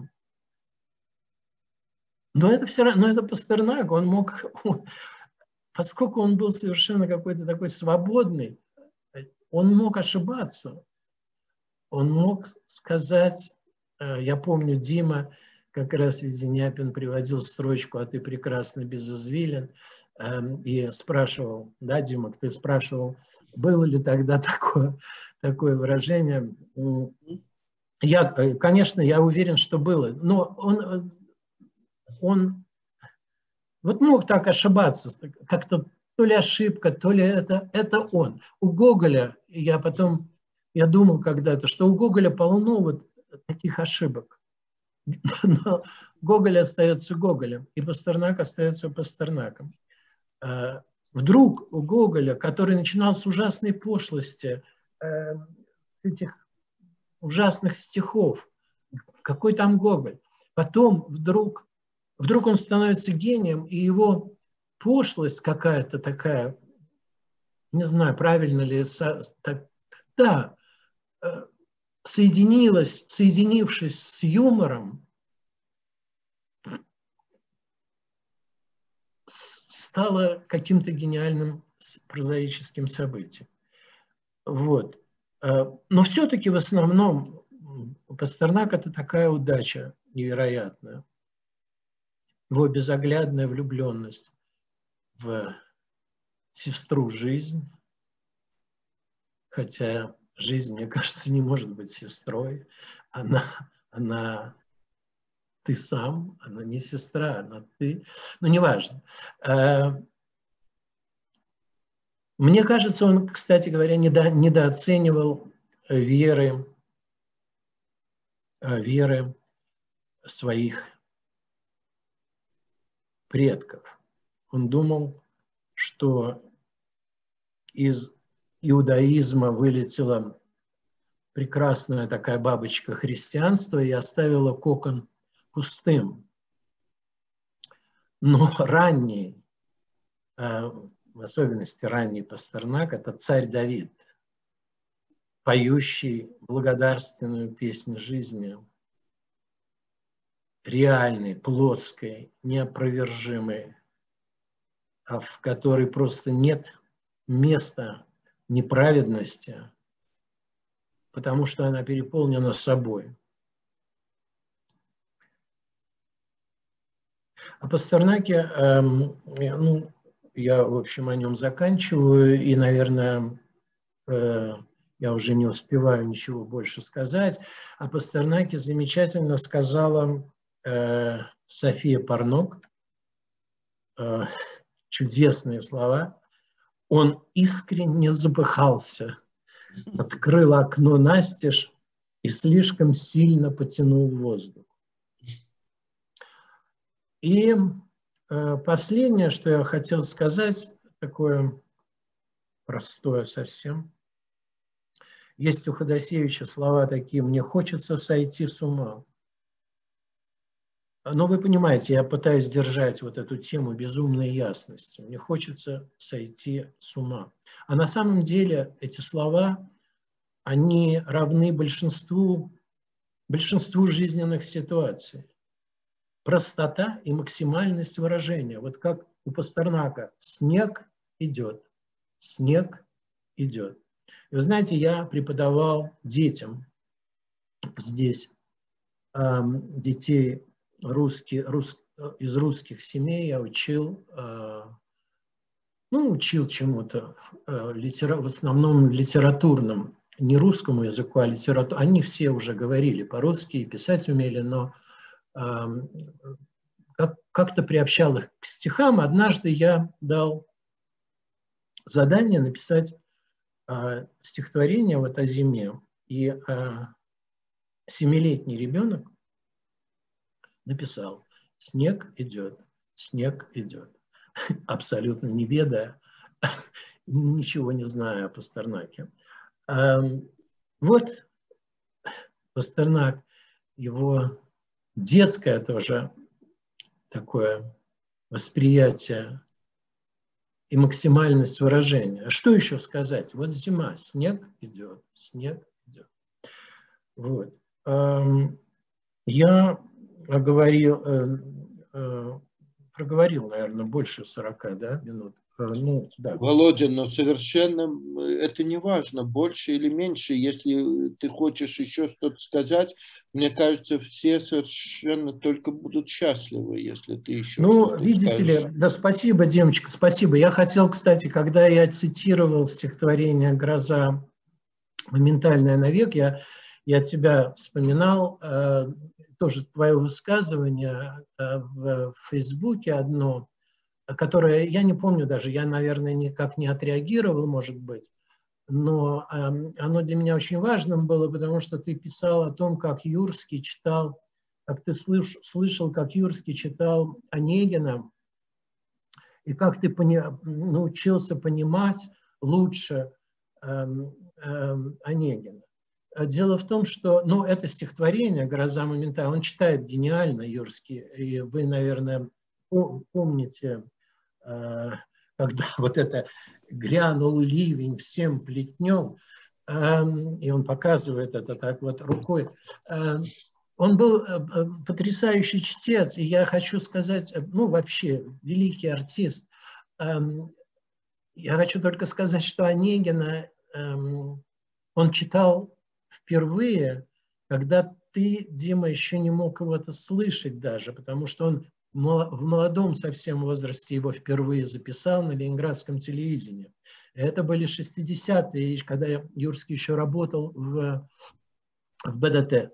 Но это все равно, но это Пастернак, он мог, поскольку он был совершенно какой-то такой свободный, он мог ошибаться, он мог сказать, я помню, Дима, как раз Веденяпин приводил строчку «А ты прекрасно без извилин», и спрашивал, да, Дима, ты спрашивал, было ли тогда такое выражение. Конечно, я уверен, что было, но он вот мог так ошибаться, как-то то ли ошибка, то ли это он. У Гоголя, я думал когда-то, что у Гоголя полно вот таких ошибок. Но Гоголь остается Гоголем, и Пастернак остается Пастернаком. Вдруг у Гоголя, который начинал с ужасной пошлости, этих ужасных стихов, какой там Гоголь, потом вдруг он становится гением, и его пошлость какая-то такая, не знаю, правильно ли, да, соединившись с юмором, стало каким-то гениальным прозаическим событием. Вот. Но все-таки в основном Пастернак – это такая удача невероятная. Его безоглядная влюбленность в сестру жизнь, хотя жизнь, мне кажется, не может быть сестрой. Она ты сам, она не сестра, она ты. Но неважно. Мне кажется, он, кстати говоря, недооценивал веры своих предков. Он думал, что из иудаизма вылетела прекрасная такая бабочка христианства и оставила кокон пустым. Но ранний, в особенности ранний Пастернак, это царь Давид, поющий благодарственную песнь жизни, реальной, плотской, неопровержимой, в которой просто нет места неправедности, потому что она переполнена собой. О Пастернаке, ну, я, в общем, о нем заканчиваю, и, наверное, я уже не успеваю ничего больше сказать. О Пастернаке замечательно сказала София Парнок, чудесные слова. Он искренне запыхался, открыл окно настежь и слишком сильно потянул воздух. И последнее, что я хотел сказать, такое простое совсем. Есть у Ходосевича слова такие: «Мне хочется сойти с ума». Но вы понимаете, я пытаюсь держать вот эту тему безумной ясности. Мне хочется сойти с ума. А на самом деле эти слова, они равны большинству жизненных ситуаций. Простота и максимальность выражения. Вот как у Пастернака: снег идет, снег идет. И вы знаете, я преподавал детям здесь, детей из русских семей, я учил, учил чему-то, в основном литературным, не русскому языку, а литературу. Они все уже говорили по-русски и писать умели, но как-то приобщал их к стихам. Однажды я дал задание написать стихотворение вот о зиме, и 7-летний ребенок написал: «Снег идет, снег идет», абсолютно не ведая, ничего не зная о Пастернаке. Вот Пастернак, его детское тоже такое восприятие и максимальность выражения. Что еще сказать? Вот зима, снег идет, снег идет. Вот. Я проговорил, наверное, больше 40 минут. Ну, да. Володя, но совершенно это не важно, больше или меньше. Если ты хочешь еще что-то сказать, мне кажется, все совершенно только будут счастливы, если ты еще что-то видите скажешь. ли, да, спасибо, Демочка, спасибо. Я хотел, кстати, когда я цитировал стихотворение «Гроза моментальная навек», я тебя вспоминал, тоже твое высказывание в Фейсбуке одно, которое, я не помню даже, я, наверное, никак не отреагировал, может быть, но оно для меня очень важным было, потому что ты писал о том, как Юрский читал, как ты слышал, как Юрский читал Онегина, и как ты научился понимать лучше Онегина. Дело в том, что, ну, это стихотворение «Гроза моментальна», он читает гениально, Юрский, и вы, наверное, помните, когда вот это «грянул ливень всем плетнем», и он показывает это так вот рукой. Он был потрясающий чтец, и я хочу сказать, ну, вообще, великий артист. Я хочу только сказать, что Онегина он читал впервые, когда ты, Дима, еще не мог его-то слышать даже, потому что он в молодом совсем возрасте его впервые записал на ленинградском телевидении. Это были 60-е, когда Юрский еще работал в БДТ.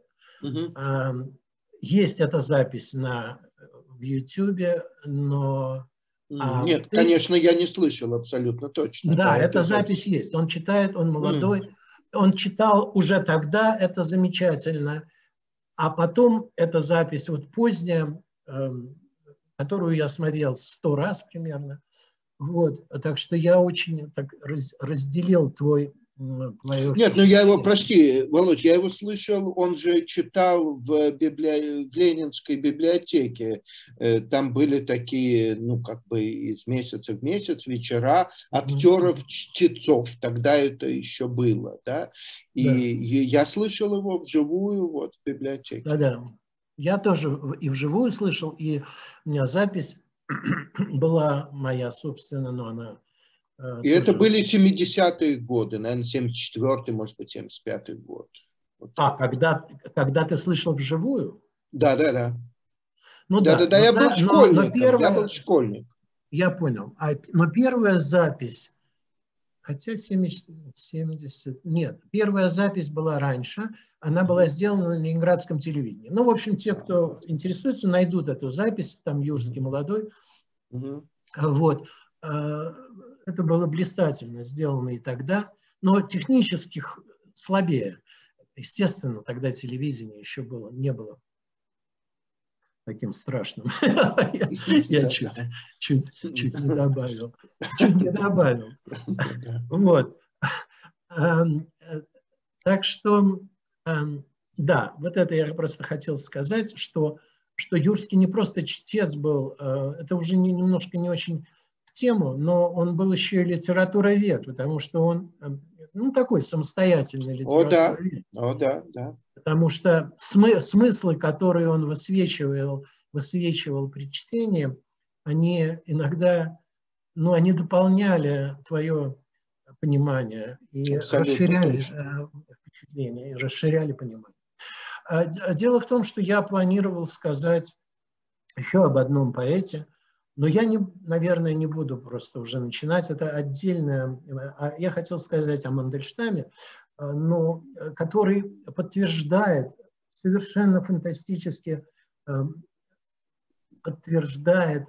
Есть эта запись в Ютубе, но... Нет, конечно, я не слышал абсолютно точно. Да, эта запись есть. Он читает, он молодой. Он читал уже тогда, это замечательно. А потом эта запись, вот поздняя, которую я смотрел 100 раз примерно. Вот. Так что я очень так разделил твое... Нет, ну я его, прости, Володь, я его слышал, он же читал в Ленинской библиотеке. Там были такие, ну, как бы из месяца в месяц вечера актеров-чтецов. Тогда это еще было, да? И я слышал его вживую вот в библиотеке. Да-да. Я тоже и вживую слышал, и у меня запись была моя, собственно, но она... И тоже... это были 70-е годы, наверное, 74-й, может быть, 75-й год. Вот когда ты слышал вживую? Да, да, да. Ну да, я был школьником, я был школьник. Я понял. Но первая запись, хотя 70, нет, первая запись была раньше, она была сделана на ленинградском телевидении. Ну, в общем, те, кто интересуется, найдут эту запись, там Юрский молодой. Вот. Это было блистательно сделано и тогда, но технически слабее. Естественно, тогда телевидение еще не было таким страшным. Я чуть не добавил. Чуть не добавил. Вот. Так что, да, вот это я просто хотел сказать, что Юрский не просто чтец был, это уже немножко не очень в тему, но он был еще и литературовед, потому что он, ну, такой самостоятельный литературовед. О, да. Потому что смыслы, которые он высвечивал при чтении, они иногда, ну, они дополняли твое понимание и расширяли впечатление, и расширяли понимание. Дело в том, что я планировал сказать еще об одном поэте, но я, наверное, не буду просто уже начинать. Это отдельное. Я хотел сказать о Мандельштаме, но который подтверждает, совершенно фантастически подтверждает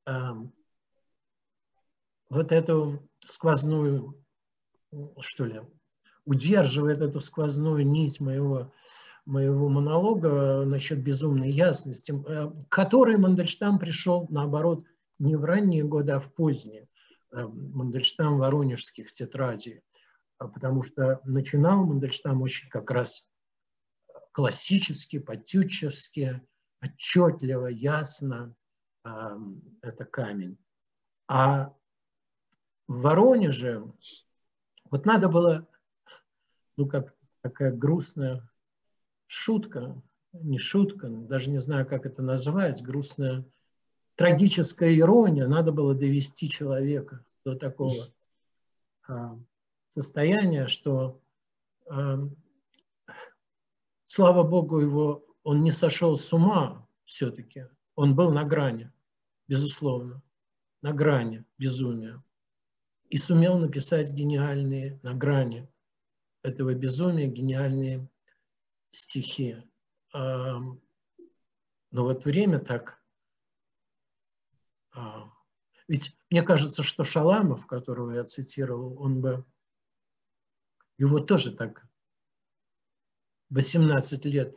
вот эту сквозную, что ли, удерживает эту сквозную нить моего монолога насчет безумной ясности, к которой Мандельштам пришел, наоборот, не в ранние годы, а в поздние. Мандельштам воронежских тетрадей. Потому что начинал Мандельштам очень как раз классически, по-тютчевски, отчетливо, ясно. Это камень. А в Воронеже вот надо было, ну, как такая грустная шутка, не шутка, даже не знаю, как это назвать, грустная, трагическая ирония, надо было довести человека до такого состояния, что, слава Богу, он не сошел с ума все-таки, он был на грани, безусловно, на грани безумия, и сумел написать гениальные, на грани этого безумия, гениальные стихи. Но вот время так... Ведь мне кажется, что Шаламов, которого я цитировал, его тоже так 18 лет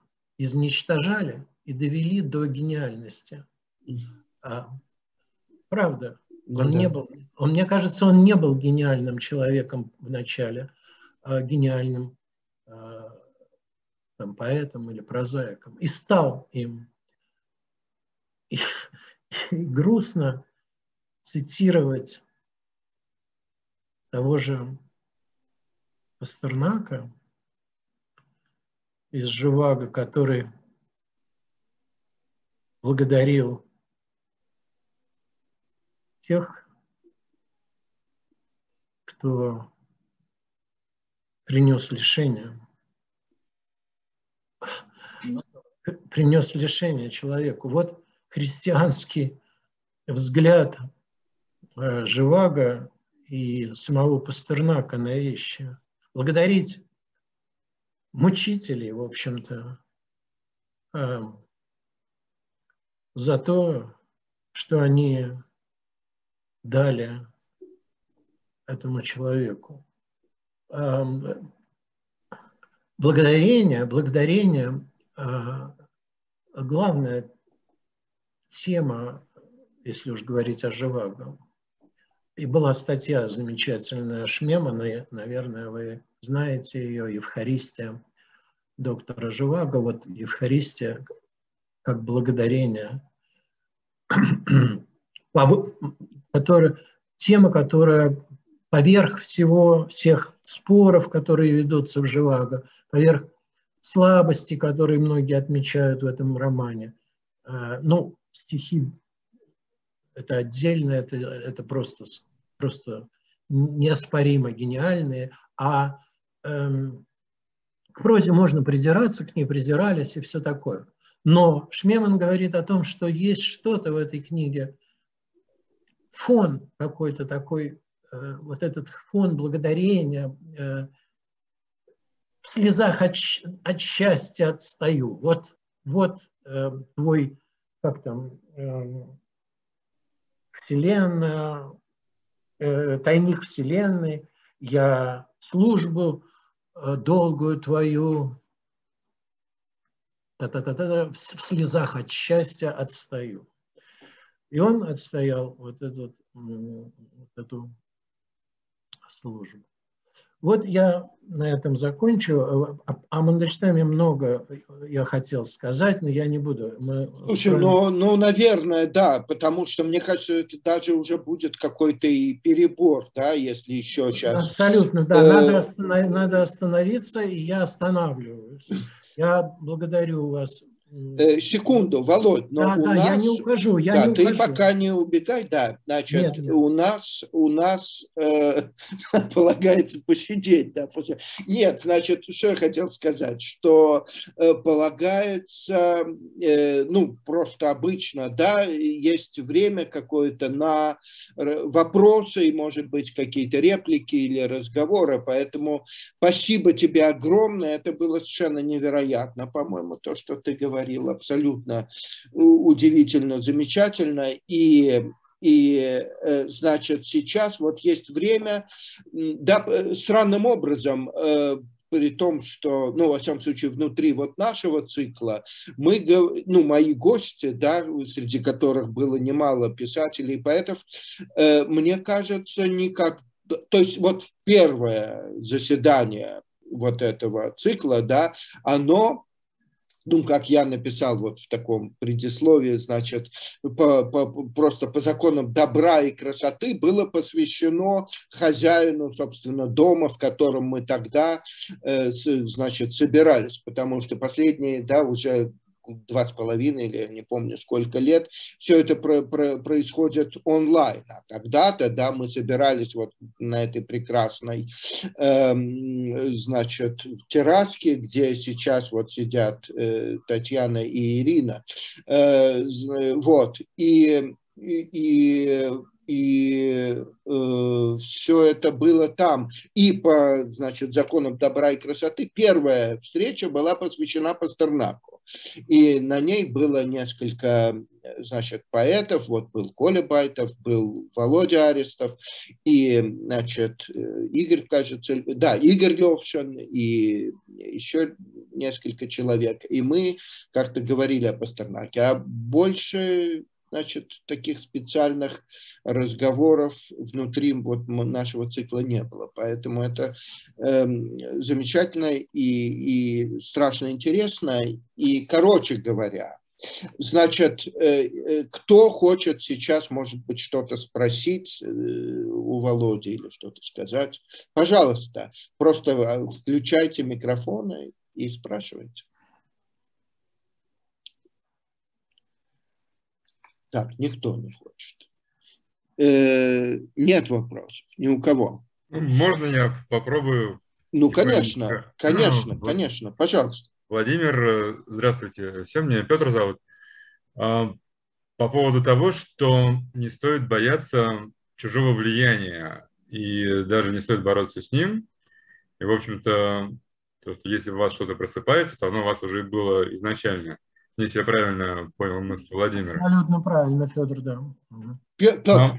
изничтожали и довели до гениальности. правда. Ну, Он да. не был, мне кажется, он не был гениальным человеком в начале, гениальным там, поэтом или прозаиком. И стал им. И грустно цитировать того же Пастернака из «Живаго», который благодарил тех, кто принес лишение человеку. Вот христианский взгляд Живаго и самого Пастернака на вещи. Благодарить мучителей, в общем-то, за то, что они дали этому человеку. Благодарение, главная тема, если уж говорить о Живаго. И была статья замечательная Шмемана, наверное, вы знаете ее, «Евхаристия» доктора Живаго. Вот Евхаристия как благодарение, тема, которая поверх всех споров, которые ведутся в Живаго, поверх слабости, которые многие отмечают в этом романе. Ну, стихи это отдельно, это просто неоспоримо гениальные, а к прозе можно придираться, к ней придирались и все такое. Но Шмеман говорит о том, что есть что-то в этой книге, фон какой-то такой, вот этот фон благодарения, в слезах от счастья отстаю. Вот твой, как там, Вселенная, тайник Вселенной, я службу долгую твою, в слезах от счастья отстаю. И он отстоял вот эту службу. Вот я на этом закончу. О Мандельштаме много я хотел сказать, но я не буду. Слушай, ну, наверное, да, потому что, мне кажется, это даже уже будет какой-то и перебор, да, если еще сейчас... Абсолютно, да, надо остановиться, и я останавливаюсь. Я благодарю вас. Секунду, Володь, но да, у нас... я не ухожу, ты пока не убегай, да. Значит, нет. у нас полагается посидеть, да. Нет, значит, что я хотел сказать, что полагается, ну, просто обычно, да, есть время какое-то на вопросы, и, может быть, какие-то реплики или разговоры, поэтому спасибо тебе огромное, это было совершенно невероятно, по-моему, то, что ты говорил, абсолютно удивительно, замечательно. И значит, сейчас вот есть время, да, странным образом, при том, что, ну, во всяком случае, внутри вот нашего цикла, мои гости, да, среди которых было немало писателей и поэтов, мне кажется, никак, то есть вот первое заседание вот этого цикла, да, оно, ну, как я написал вот в таком предисловии, значит, просто по законам добра и красоты было посвящено хозяину, собственно, дома, в котором мы тогда, значит, собирались, потому что последние, да, уже 2,5 или не помню сколько лет, все это происходит онлайн. А когда-то, да, мы собирались вот на этой прекрасной, значит, терраске, где сейчас вот сидят Татьяна и Ирина. Вот. И все это было там. И по, значит, законам добра и красоты первая встреча была посвящена Пастернаку. И на ней было несколько, значит, поэтов. Вот был Коля Байтов, был Володя Арестов и, значит, Игорь, кажется, да, Игорь Левшин и еще несколько человек. И мы как-то говорили о Пастернаке. А больше... значит, таких специальных разговоров внутри вот нашего цикла не было. Поэтому это замечательно и страшно интересно. И, короче говоря, значит, кто хочет сейчас, может быть, что-то спросить у Володи или что-то сказать, пожалуйста, просто включайте микрофоны и спрашивайте. Так, никто не хочет. Нет вопросов ни у кого. Можно я попробую? Ну, конечно, конечно, конечно, пожалуйста. Владимир, здравствуйте. Всем, меня Петр зовут. По поводу того, что не стоит бояться чужого влияния и даже не стоит бороться с ним. И, в общем-то, если у вас что-то просыпается, то оно у вас уже было изначально. Если я правильно понял мысль Владимира. Абсолютно правильно, Федор, да. Петр.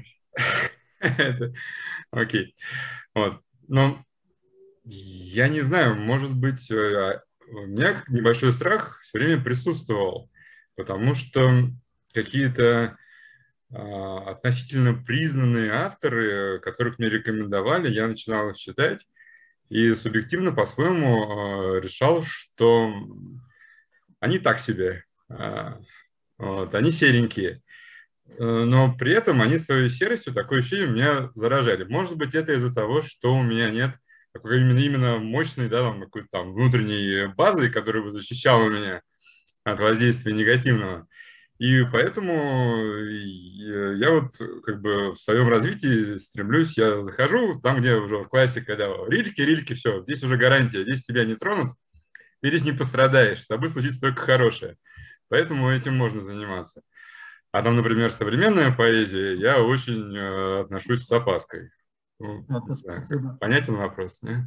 Окей. Вот. Но я не знаю, может быть, у меня небольшой страх все время присутствовал, потому что какие-то относительно признанные авторы, которых мне рекомендовали, я начинал их читать и субъективно по-своему решал, что они так себе, вот, они серенькие. Но при этом они своей серостью, такое ощущение, меня заражали. Может быть, это из-за того, что у меня нет такой именно мощной, да, там, какой-то там внутренней базы, которая бы защищала меня от воздействия негативного. И поэтому я вот как бы в своем развитии стремлюсь, я захожу там, где уже классика, да, рильки, все, здесь уже гарантия, здесь тебя не тронут, ты здесь не пострадаешь, с тобой случится только хорошее. Поэтому этим можно заниматься. А там, например, современная поэзия, я очень отношусь с опаской. Ну, понятен вопрос, нет?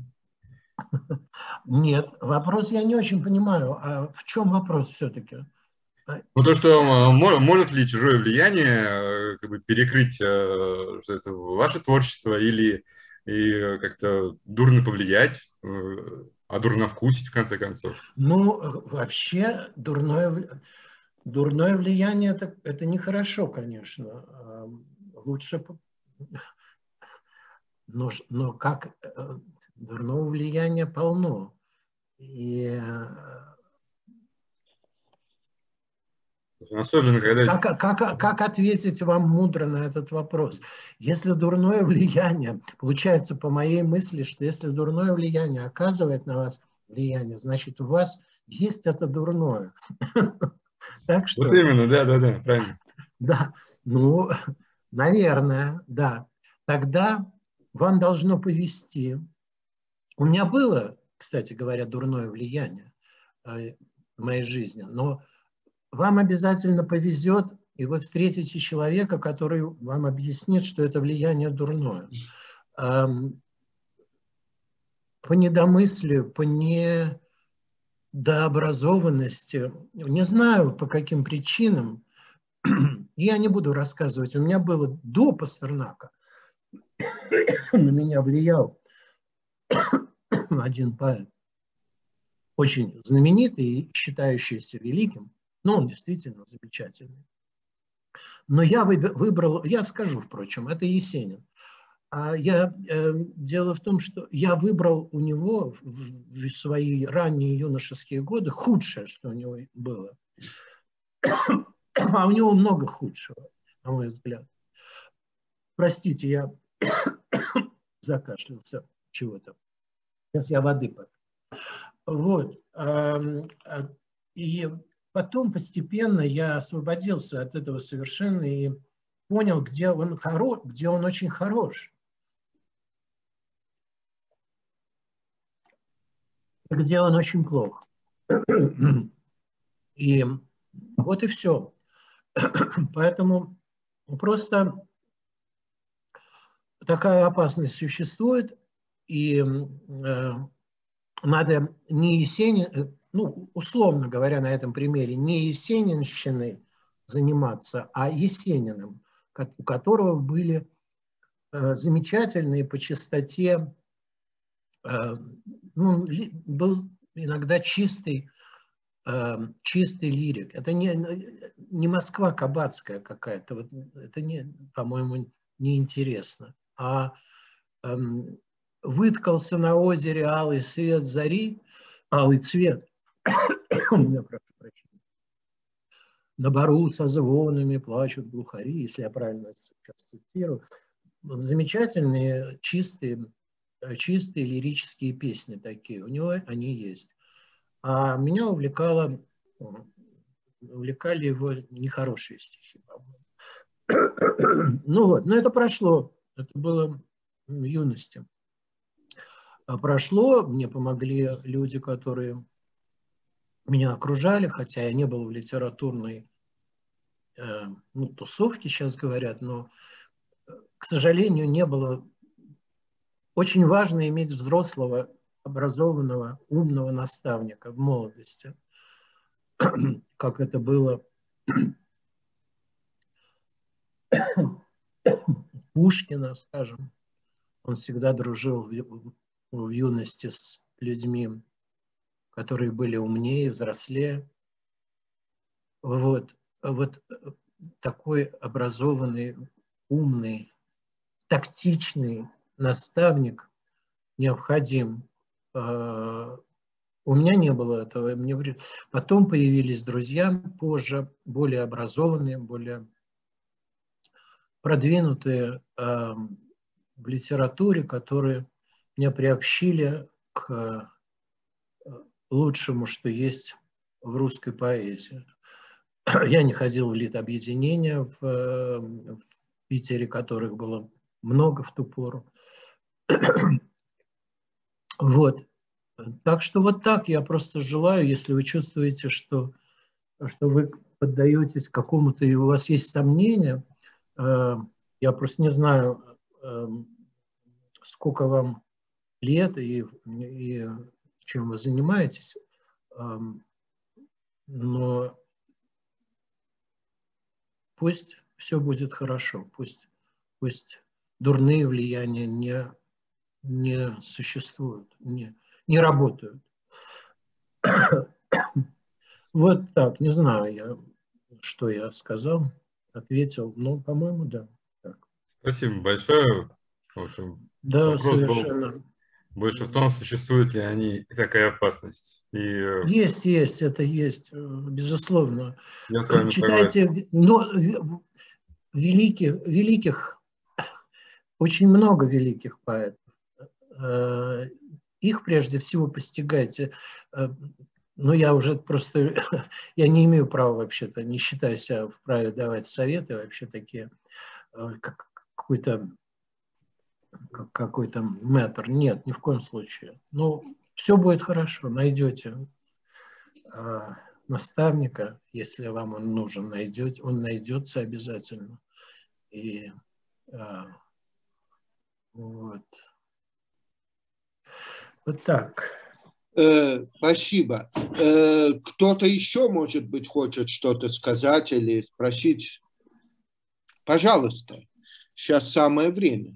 Нет, вопрос я не очень понимаю. А в чем вопрос все-таки? Ну, то, что может ли чужое влияние как бы перекрыть что это, ваше творчество или и как-то дурно повлиять, одурновкусить, в конце концов? Ну, вообще, дурное влияние это нехорошо, конечно. Лучше... Но как дурного влияния полно. И... Особенно, когда... Как ответить вам мудро на этот вопрос? Если дурное влияние, получается по моей мысли, что если дурное влияние оказывает на вас влияние, значит у вас есть это дурное. Так что... Вот именно, да, правильно. Да, ну, наверное, да. Тогда вам должно повезти. У меня было, кстати говоря, дурное влияние в моей жизни, но вам обязательно повезет, и вы встретите человека, который вам объяснит, что это влияние дурное. По недомыслию, по недообразованности, не знаю по каким причинам, я не буду рассказывать, у меня было до Пастернака, на меня влиял один поэт, очень знаменитый и считающийся великим, но он действительно замечательный. Но я выбрал, я скажу, впрочем, это Есенин. Дело в том, что я выбрал у него в свои ранние юношеские годы худшее, что у него было. А у него много худшего, на мой взгляд. Простите, я закашлялся чего-то. Сейчас я воды попью. Вот. И потом постепенно я освободился от этого совершенно и понял, где он очень хорош. Где он очень плох. И вот и все. Поэтому просто такая опасность существует, и надо не Есенин, ну, условно говоря, на этом примере, не есенинщиной заниматься, а Есениным, у которого были замечательные по чистоте, был иногда чистый чистый лирик. Это не Москва кабацкая какая-то, вот это, по-моему, неинтересно. А выткался на озере алый свет зари, алый цвет, я прошу прощения, на бару со звонами плачут глухари, если я правильно сейчас цитирую. Замечательные, чистые лирические песни такие, у него они есть. А меня увлекали его нехорошие стихи, по-моему. Ну вот, но это прошло, это было в юности. А прошло, мне помогли люди, которые меня окружали, хотя я не был в литературной тусовке, сейчас говорят, но, к сожалению, не было. Очень важно иметь взрослого, образованного, умного наставника в молодости, как это было Пушкина, скажем. Он всегда дружил в юности с людьми, которые были умнее, взрослее. Вот такой образованный, умный, тактичный наставник необходим. У меня не было этого. Потом появились друзья, позже, более образованные, более продвинутые в литературе, которые меня приобщили к лучшему, что есть в русской поэзии. Я не ходил в литобъединения в Питере, которых было много в ту пору. Вот. Так что вот так я просто желаю, если вы чувствуете, что вы поддаетесь какому-то, и у вас есть сомнения, я просто не знаю, сколько вам лет и чем вы занимаетесь, но пусть все будет хорошо, пусть дурные влияния не существуют, не работают. Вот так, не знаю, что я сказал, ответил, но, по-моему, да. Так. Спасибо большое. В общем, да, вопрос совершенно. Был больше в том, существует ли они такая опасность. Есть, это есть, безусловно. Я с вами читайте, согласен. Но великих, очень много великих поэтов. Их прежде всего постигайте. Но я уже просто, я не имею права вообще-то, не считаю себя вправе давать советы вообще такие, какой-то мэтр. Нет, ни в коем случае. Ну, все будет хорошо, найдете наставника, если вам он нужен, он найдется обязательно. И вот так. Спасибо. Кто-то еще, может быть, хочет что-то сказать или спросить? Пожалуйста, сейчас самое время.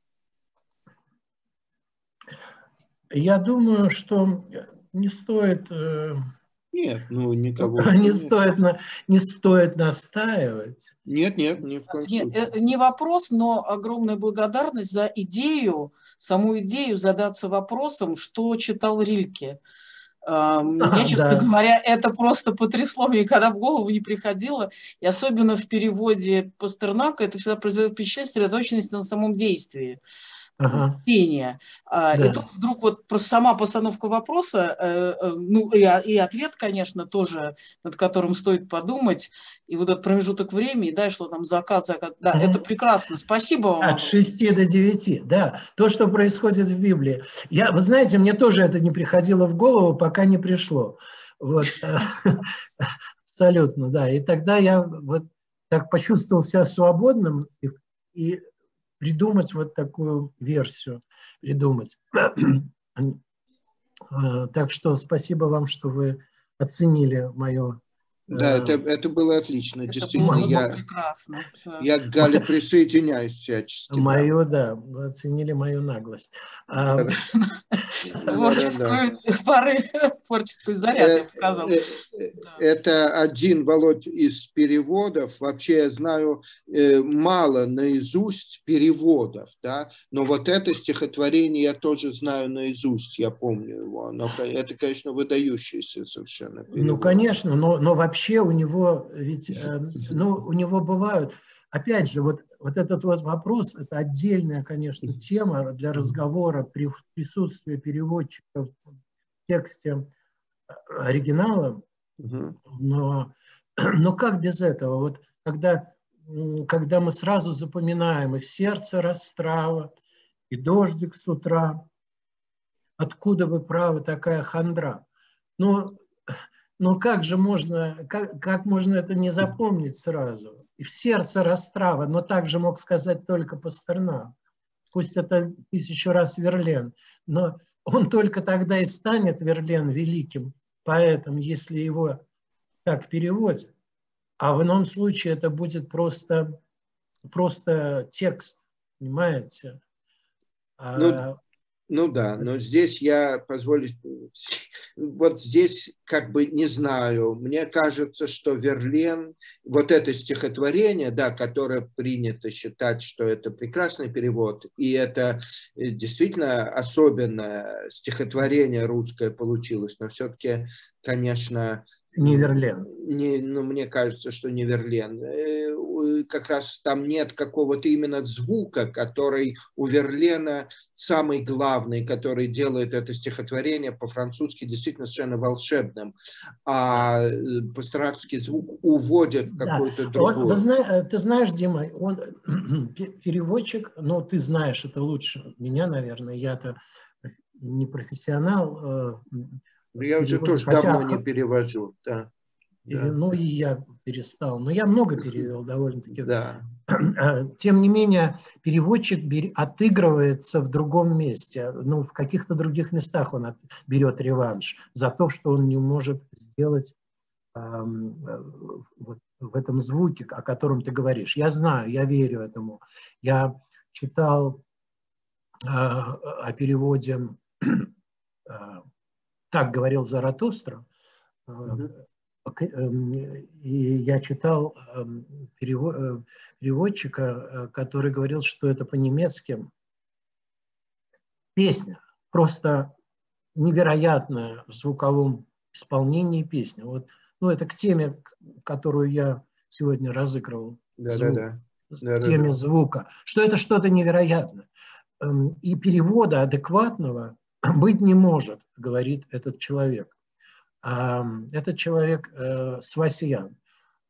Я думаю, что не стоит... Нет, никого. Не стоит настаивать. Нет, ни в коем случае. Не вопрос, но огромная благодарность за саму идею задаться вопросом, что читал Рильке. Мне, честно говоря, это просто потрясло, мне никогда в голову не приходило. И особенно в переводе Пастернака это всегда производит впечатление сосредоточенности на самом действии. Чтения. И тут вдруг вот просто сама постановка вопроса, и ответ, конечно, тоже, над которым стоит подумать, и вот этот промежуток времени, да, что там закат, да, это прекрасно, спасибо вам. От 6 до 9, да, то, что происходит в Библии. Вы знаете, мне тоже это не приходило в голову, пока не пришло. Вот, абсолютно, да, и тогда я вот так почувствовал себя свободным и придумать вот такую версию, Так что спасибо вам, что вы оценили мое Да, это было отлично. Это Действительно, было прекрасно. Я к Гале присоединяюсь всячески. Мою, да, вы оценили мою наглость. Творческий заряд, я бы сказала. Это один, Володь, из переводов. Вообще я знаю мало наизусть переводов, да, но вот это стихотворение я тоже знаю наизусть, я помню его. Но это, конечно, выдающийся совершенно перевод. Ну, конечно, но вообще у него ведь, у него бывают, опять же, вот этот вот вопрос, это отдельная, конечно, тема для разговора при присутствии переводчиков в тексте оригинала, но как без этого? Вот когда мы сразу запоминаем и «В сердце растрава», и «Дождик с утра», откуда вы правы такая хандра? Но как же можно, как можно это не запомнить сразу? И «В сердце растрава», но также мог сказать только Пастернак. Пусть это 1000 раз Верлен, но он только тогда и станет, Верлен, великим поэтом, если его так переводят. А в ином случае это будет просто текст, понимаете? Ну да, но здесь я позволю, вот здесь как бы не знаю, мне кажется, что Верлен, вот это стихотворение, да, которое принято считать, что это прекрасный перевод, и это действительно особенное стихотворение русское получилось, но все-таки, конечно... Не Верлен. Мне кажется, что не Верлен. Как раз там нет какого-то именно звука, который у Верлена самый главный, который делает это стихотворение по-французски действительно совершенно волшебным. А пастернакский звук уводит в какой-то другой. Ты знаешь, Дима, он переводчик, но ты знаешь это лучше меня, наверное. Я-то не профессионал. Я уже тоже давно не перевожу, да. Ну и я перестал. Но я много перевел довольно-таки. Да. Тем не менее, переводчик отыгрывается в другом месте. Ну, в каких-то других местах он берет реванш за то, что он не может сделать вот в этом звуке, о котором ты говоришь. Я знаю, я верю этому. Я читал о переводе «Так говорил Заратустра», и я читал переводчика, который говорил, что это по-немецки песня, просто невероятная в звуковом исполнении песня. Вот, ну, это к теме, которую я сегодня разыгрывал, теме звука, что это что-то невероятное. И перевода адекватного быть не может, говорит этот человек. Этот человек Свасиян.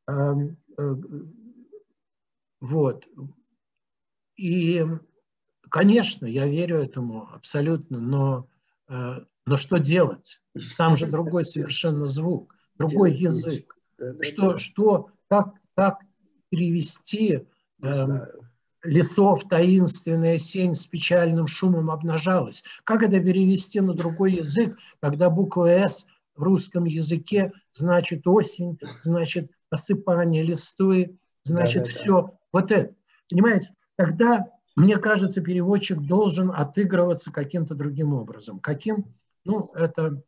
Вот. И, конечно, я верю этому абсолютно, но что делать? Там же другой совершенно звук, другой язык. Как перевести «Лесов таинственная сень с печальным шумом обнажалась»? Как это перевести на другой язык, когда буква «С» в русском языке значит осень, значит осыпание листвы, значит все вот это. Понимаете? Тогда, мне кажется, переводчик должен отыгрываться каким-то другим образом. Каким? Ну, это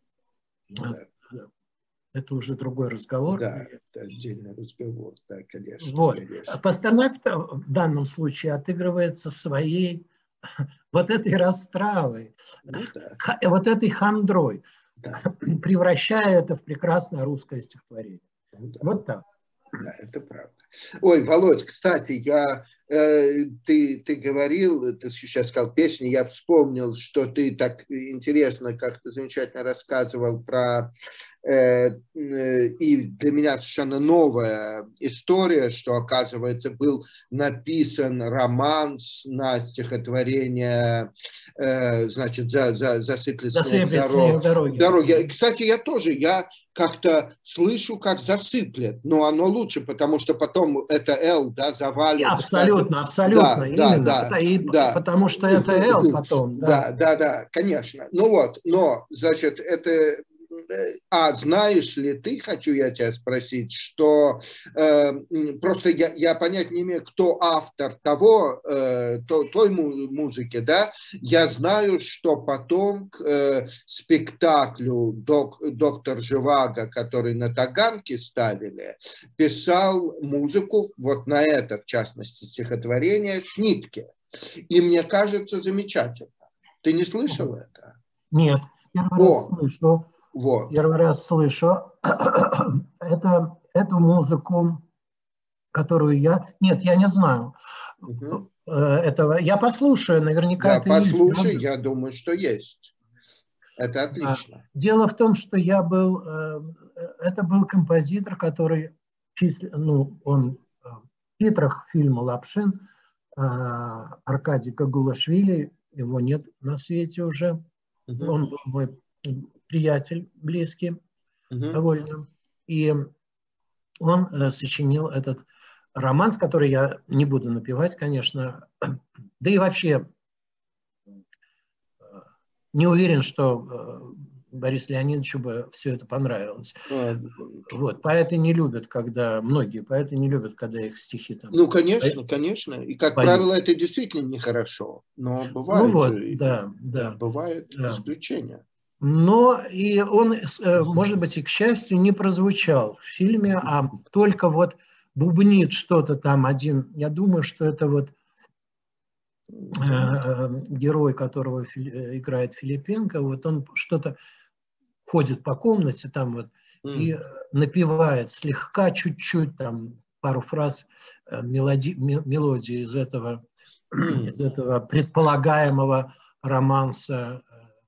уже другой разговор. Да, это отдельный разговор, да, конечно. Вот. Конечно. Пастернак в данном случае отыгрывается своей вот этой растравой, вот этой хандрой. Да. Превращая это в прекрасное русское стихотворение. Да. Вот так. Да, это правда. Ой, Володь, кстати, ты говорил, ты сейчас сказал песню, я вспомнил, что ты так интересно, как-то замечательно рассказывал про... И для меня совершенно новая история, что, оказывается, был написан роман на стихотворение, значит, «Засыплет снег дороги». Кстати, я как-то слышу, как «засыплет», но оно лучше, потому что потом это «Л», да, завалит. Абсолютно, именно. Потому что это «Л» потом. Да, конечно. Ну вот, но, значит, это... знаешь ли ты, хочу я тебя спросить, что просто я понять не имею, кто автор той музыки, да? Я знаю, что потом к спектаклю «Доктор Живаго», который на Таганке ставили, писал музыку вот на это, в частности, стихотворение Шнитке. И мне кажется, замечательно. Ты не слышал это? Нет, первый раз слышу. Вот. Первый раз слышу. Эту музыку, которую я... Нет, я не знаю этого. Я послушаю, наверняка это есть. Послушай, я думаю, что есть. Это отлично. Дело в том, что это был композитор, который, он в титрах фильма «Лапшин», Аркадий Кагулашвили, его нет на свете уже. Он был мой приятель близкий довольно. И он сочинил этот романс, который я не буду напевать, конечно. Да и вообще не уверен, что Борису Леонидовичу бы все это понравилось. Вот. Поэты не любят, многие поэты не любят, когда их стихи там... Ну, конечно, конечно. И, как правило, это действительно нехорошо. Но бывает бывают исключения. Но и он, может быть, и к счастью, не прозвучал в фильме, а только вот бубнит что-то там один. Я думаю, что это вот герой, которого играет Филипенко, вот он что-то ходит по комнате там вот и напевает слегка, чуть-чуть, там пару фраз мелодии из этого предполагаемого романса.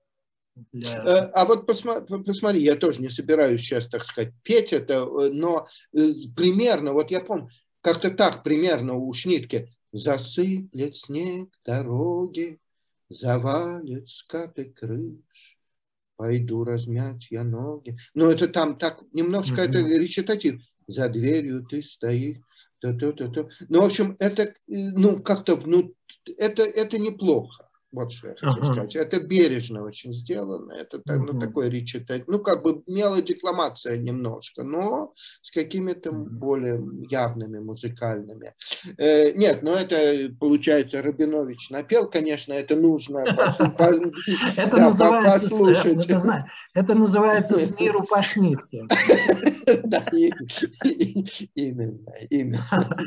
А вот посмотри, я тоже не собираюсь сейчас, так сказать, петь это, но примерно, вот я помню, как-то так примерно у Шнитке: засыплет снег дороги, завалит скаты крыш, пойду размять я ноги. Но это там так немножко, это речитатив. За дверью ты стоишь. Ну, в общем, это, как-то, это неплохо. Вот что я хочу сказать. Это бережно очень сделано. Это такое речитатив. Как бы мелодекламация немножко, но с какими-то более явными музыкальными. Нет, это, получается, Рабинович напел, конечно, это нужно послушать. Это называется «С миру по Шнитке». Да, именно.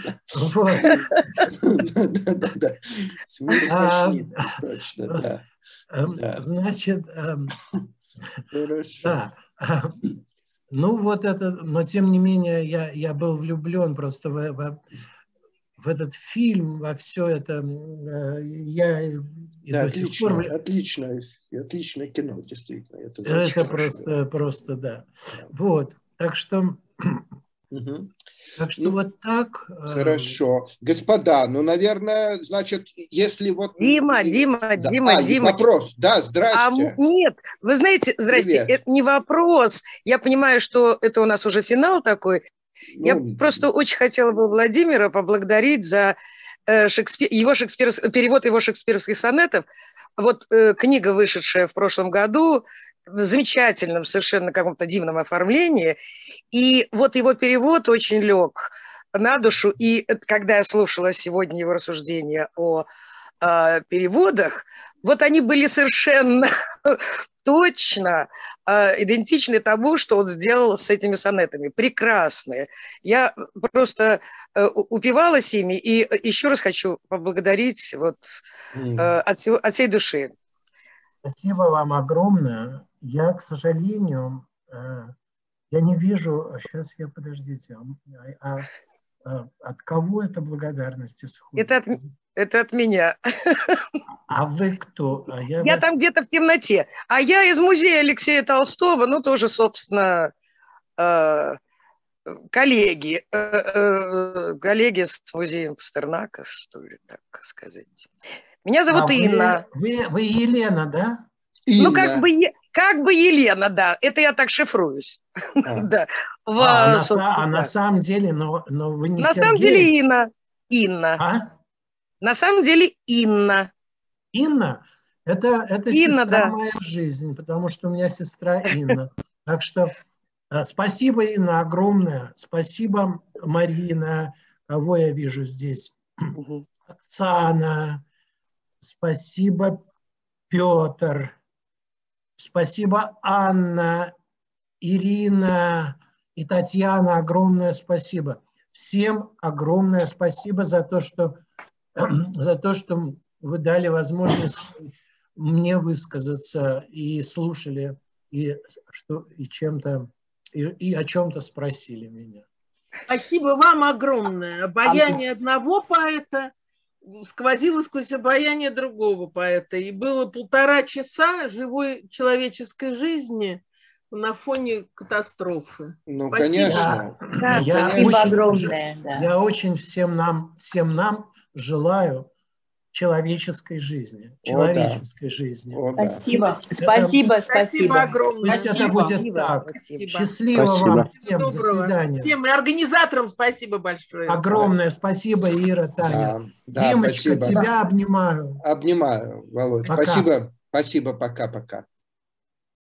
С миру по Шнитке. Точно, да. Значит, да. Ну вот это, но тем не менее я был влюблен просто в этот фильм, во все это. Отличное кино, действительно. Это просто да. Вот, так что... Так что вот так. Хорошо. Господа, наверное, значит, если вот... Дима. Вопрос. Да, здрасте. Нет, вы знаете, здрасте, Привет. это не вопрос. Я понимаю, что это у нас уже финал такой. Я просто очень хотела бы Владимира поблагодарить за перевод его шекспировских сонетов. Вот книга, вышедшая в прошлом году, в замечательном, совершенно каком-то дивном оформлении. И вот его перевод очень лег на душу. И когда я слушала сегодня его рассуждения о переводах, вот они были совершенно точно идентичны тому, что он сделал с этими сонетами. Прекрасные. Я просто упивалась ими. И еще раз хочу поблагодарить от всей души. Спасибо вам огромное. Я, к сожалению, я не вижу... Сейчас подождите. От кого это благодарность исходит? Это от меня. А вы кто? Я там где-то в темноте. А я из музея Алексея Толстого, тоже, собственно, коллеги с музеем Пастернака, что ли, так сказать. Меня зовут Инна. Вы Елена, да? Инна. Как бы Елена, да. Это я так шифруюсь. Да. На самом деле, но вы не На самом деле Инна. На самом деле Инна. Инна? Это Инна, сестра да. моя жизнь, потому что у меня сестра Инна. Так что спасибо, Инна, огромное. Спасибо, Марина. Кого я вижу здесь? Оксана. Спасибо, Петр. Спасибо, Анна, Ирина и Татьяна. Огромное спасибо. Всем огромное спасибо за то, что вы дали возможность мне высказаться и слушали, и о чем-то спросили меня. Спасибо вам огромное. Обаяние одного поэта сквозило сквозь обаяние другого поэта. И было 1,5 часа живой человеческой жизни на фоне катастрофы. Ну, спасибо. конечно. Я очень всем нам желаю человеческой жизни. Человеческой жизни. Спасибо. Спасибо. Спасибо огромное. Пусть это будет так. Спасибо. Счастливо вам всем. Доброго. До свидания. Всем и организаторам спасибо большое. Огромное спасибо, Ира, Таня. Димочка, спасибо. тебя обнимаю. Обнимаю, Володь. Пока. Спасибо. Пока-пока.